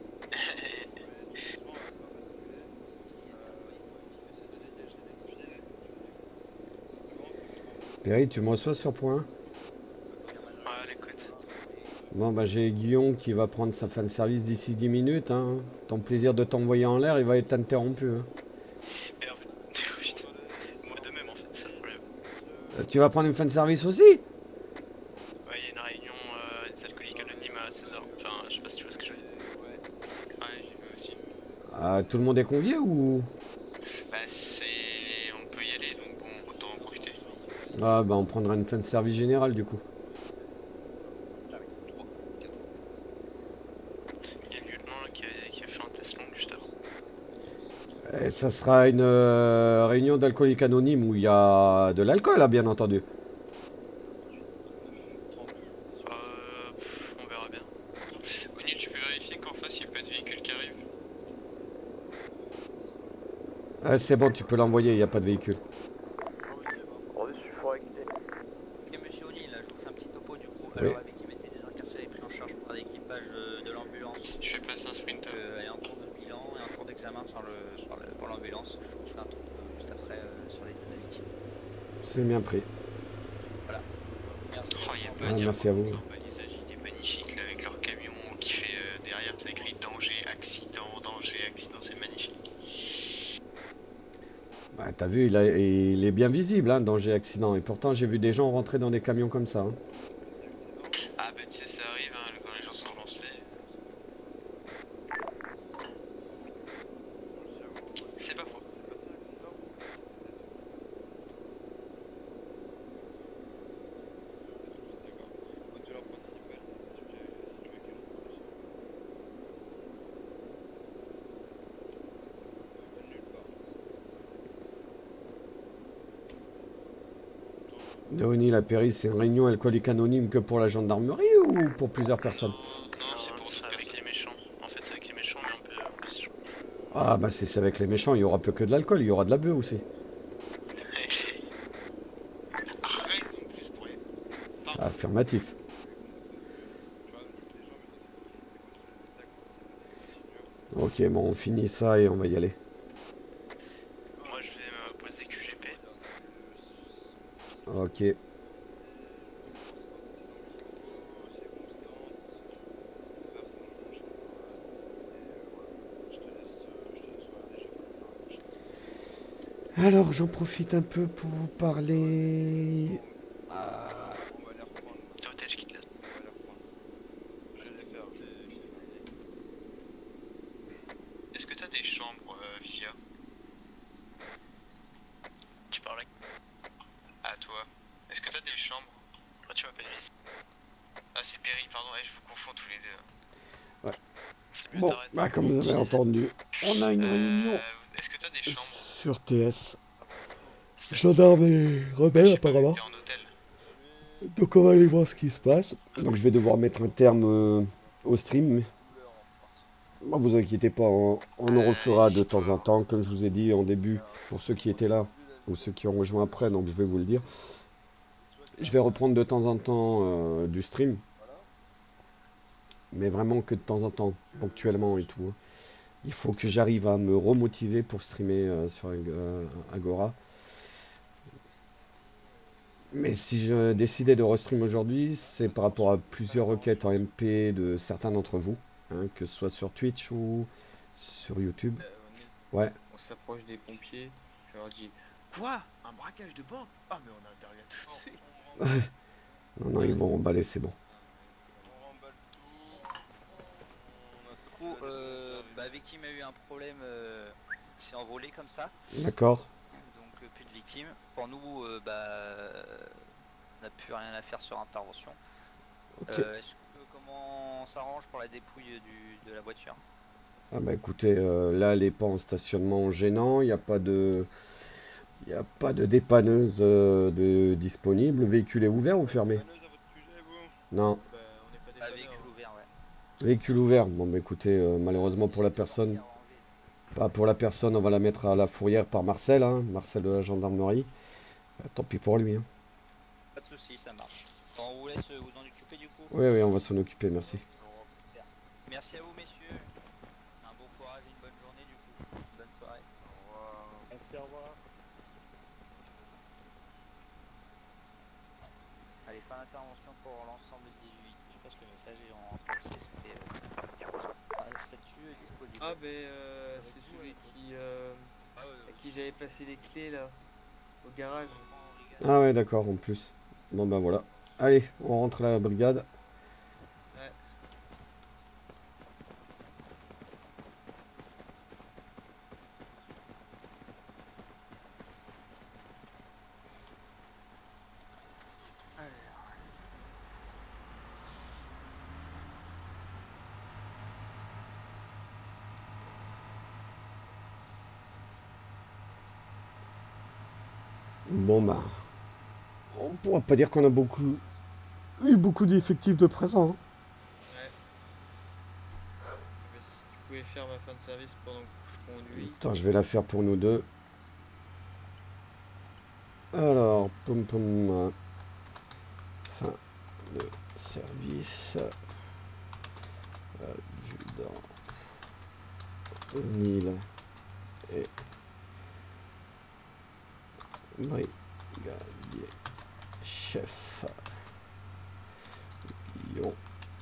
Perry, tu me reçois sur point? Ouais, l'écoute. Bon, bah j'ai Guillaume qui va prendre sa fin de service d'ici dix minutes. Hein. Ton plaisir de t'envoyer en l'air, il va être interrompu. Hein. Mais en fait, moi de même en fait, c'est ça le problème. Euh, Tu vas prendre une fin de service aussi? Ouais, il y a une réunion euh, des alcooliques anonymes à seize heures. Enfin, je sais pas si tu vois ce que je veux dire. Ouais, j'ai vu aussi. Ah, tout le monde est convié ou? Bah, c'est. On peut y aller donc bon, autant en profiter. Ah, bah on prendra une fin de service générale du coup. Il y a le lieutenant là, qui, a, qui a fait un test long juste avant. Et ça sera une euh, réunion d'alcooliques anonymes où il y a de l'alcool, hein, bien entendu. Euh. Pff, on verra bien. Oni, tu peux vérifier qu'en face il n'y a pas de véhicule qui arrive? Ah, c'est bon, tu peux l'envoyer, il n'y a pas de véhicule. Reçu, faut acquitter. Ok, monsieur O'Neill, là, je vous fais un petit topo du coup. Oui. Alors, avec qui mettez des incarcérés pris en charge par l'équipage de, de l'ambulance. Je fais passer un sprinter. Euh, elle est en cours de bilan et en cours d'examen par le par le- par l'ambulance. Je fais un topo euh, juste après euh, sur l'état de la victime. C'est bien pris. Merci. Oh, y a pas Ah, à dire. merci à vous. L'urbanisation est magnifique là, avec leur camion qui fait euh, derrière, ça écrit danger, accident, danger, accident, c'est magnifique. Bah, t'as vu, il, a- il est bien visible, hein, danger accident. Et pourtant, j'ai vu des gens rentrer dans des camions comme ça. Hein. Ah bah tu sais, ça arrive hein, quand les gens sont lancés. C'est pas faux. Denis, la Péri, c'est une réunion alcoolique anonyme que pour la gendarmerie ou pour plusieurs personnes? Non, c'est pour ça avec les méchants. En fait, c'est avec les méchants, mais un peu euh, plus. Ah, bah si c'est avec les méchants, il y aura plus que de l'alcool, il y aura de la bœuf aussi. Arrête en plus pour les. Affirmatif. Ok, bon, on finit ça et on va y aller. Moi je vais me poser Q G P. Ok. Alors, j'en profite un peu pour vous parler. Ah, On va les reprendre. Hôtel, je quitte la On va les reprendre. Je vais les faire, je vais, je vais valider. Est-ce que t'as des chambres, euh, Vigia? Tu parles à toi. Est-ce que t'as des chambres? Pourquoi tu m'appelles Viz? Ah, c'est Perry, pardon, ouais, je vous confonds tous les deux. Ouais. C'est mieux bon, d'arrêter. bah, comme vous avez entendu, on a une réunion Euh, Est-ce que t'as des chambres? sur T S. Gendarmes et rebelles, apparemment. T'es en hôtel. Donc, on va aller voir ce qui se passe. Donc, je vais devoir mettre un terme euh, au stream. Bon, vous inquiétez pas, on, on en refera de temps en temps, comme je vous ai dit en début, pour ceux qui étaient là, ou ceux qui ont rejoint après, donc je vais vous le dire. Je vais reprendre de temps en temps euh, du stream. Mais vraiment que de temps en temps, ponctuellement et tout. Il faut que j'arrive à me remotiver pour streamer euh, sur euh, Agora. Mais si je décidais de restream aujourd'hui, c'est par rapport à plusieurs requêtes en M P de certains d'entre vous, hein, que ce soit sur Twitch ou sur YouTube. Euh, on est- Ouais, On s'approche des pompiers, je leur dis quoi? Un braquage de banque? Ah mais on intervient tout de suite. non, non, ils vont emballer, c'est bon. On remballe tout. On a Du coup, euh, bah, Victime a eu un problème, euh, s'est envolé comme ça, D'accord. donc euh, plus de victimes. Pour nous, euh, bah, on n'a plus rien à faire sur intervention. Ok. Euh, est-ce que, comment on s'arrange pour la dépouille du, de la voiture? Ah bah écoutez, euh, là, elle n'est pas en stationnement gênant, il n'y a pas de... Il n'y a pas de dépanneuse euh, de disponible. Le véhicule est ouvert ou fermé? Panneuse à votre sujet, vous? Non. Bah on n'est pas Bah, des véhicule panneurs, ouvert, ouais. Véhicule ouvert. Bon bah écoutez, euh, malheureusement pour la personne, Portière enlevée. pas pour la personne, on va la mettre à la fourrière par Marcel, hein, Marcel de la gendarmerie. Euh, tant pis pour lui. Hein. Pas de soucis, ça marche. Bon, on vous laisse vous en occuper du coup. Oui, oui, on va s'en occuper, merci. Merci à vous, messieurs. Un bon courage et une bonne journée du coup. Bonne soirée. Au revoir. Merci, au revoir. Allez, fin d'intervention pour l'ensemble des dix-huit. Je passe le message et on rentre au C S P. Euh, ah, statut euh, disponible. Ah ben euh, c'est celui qui euh, Ah ouais, à qui j'avais passé les clés là au garage. Ah ouais, d'accord, en plus. Bon bah voilà. Allez, on rentre à la brigade. Ouais. Bon bah, on pourra pas dire qu'on a beaucoup eu beaucoup d'effectifs de présent. Hein. Ouais. Mais si tu pouvais faire ma fin de service pendant que je conduis. Attends, je vais la faire pour nous deux. Alors, pom pom. Fin de service. Adjudant. Nil et brigadier chef Guillaume.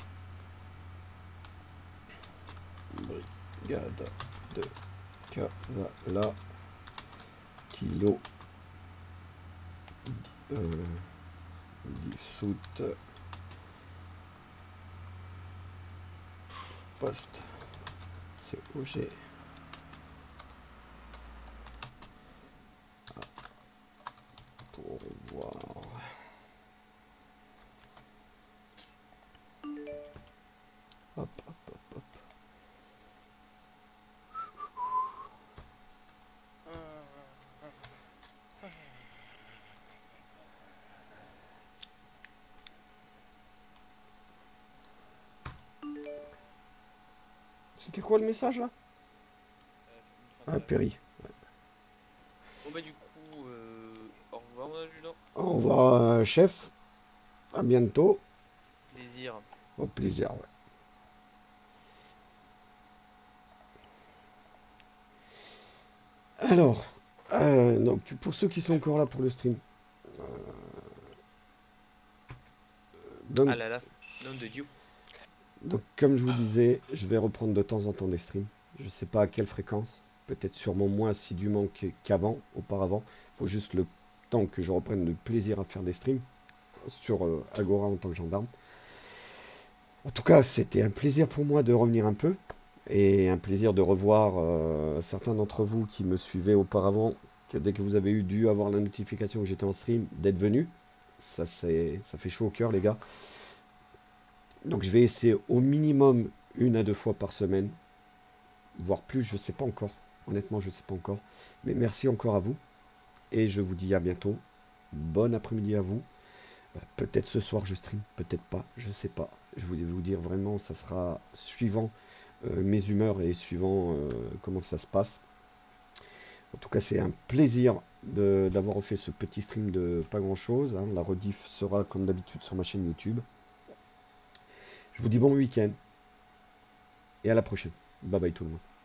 Brigade de Cavala. Kilo. Euh, dissoute. Poste. C'est O G. Ah. Pour voir. Hop, hop, hop, hop. C'était quoi le message là? Euh, une fin de Ah, service. Perry. Bon bah du coup, euh, au revoir mon adjudant. Au revoir, euh, chef. À bientôt. Plaisir. Au plaisir, ouais. Alors, euh, donc pour ceux qui sont encore là pour le stream. euh, donc, Ah là là, nom de Dieu. donc, comme je vous disais, je vais reprendre de temps en temps des streams. Je sais pas à quelle fréquence. peut-être sûrement moins assidûment qu'avant, auparavant. Il faut juste le temps que je reprenne le plaisir à faire des streams sur euh, Agora en tant que gendarme. En tout cas, c'était un plaisir pour moi de revenir un peu et un plaisir de revoir euh, certains d'entre vous qui me suivaient auparavant, que dès que vous avez eu dû avoir la notification que j'étais en stream, d'être venu. Ça, c'est, ça fait chaud au cœur, les gars. Donc je vais essayer au minimum une à deux fois par semaine, voire plus, je sais pas encore. Honnêtement, je sais pas encore. Mais merci encore à vous. Et je vous dis à bientôt. Bon après-midi à vous. Euh, peut-être ce soir je stream, peut-être pas, je sais pas. Je voulais vous dire vraiment, ça sera suivant euh, mes humeurs et suivant euh, comment ça se passe. En tout cas, c'est un plaisir de- d'avoir fait ce petit stream de pas grand-chose. Hein. La rediff sera comme d'habitude sur ma chaîne YouTube. Je vous dis bon week-end et à la prochaine. Bye bye tout le monde.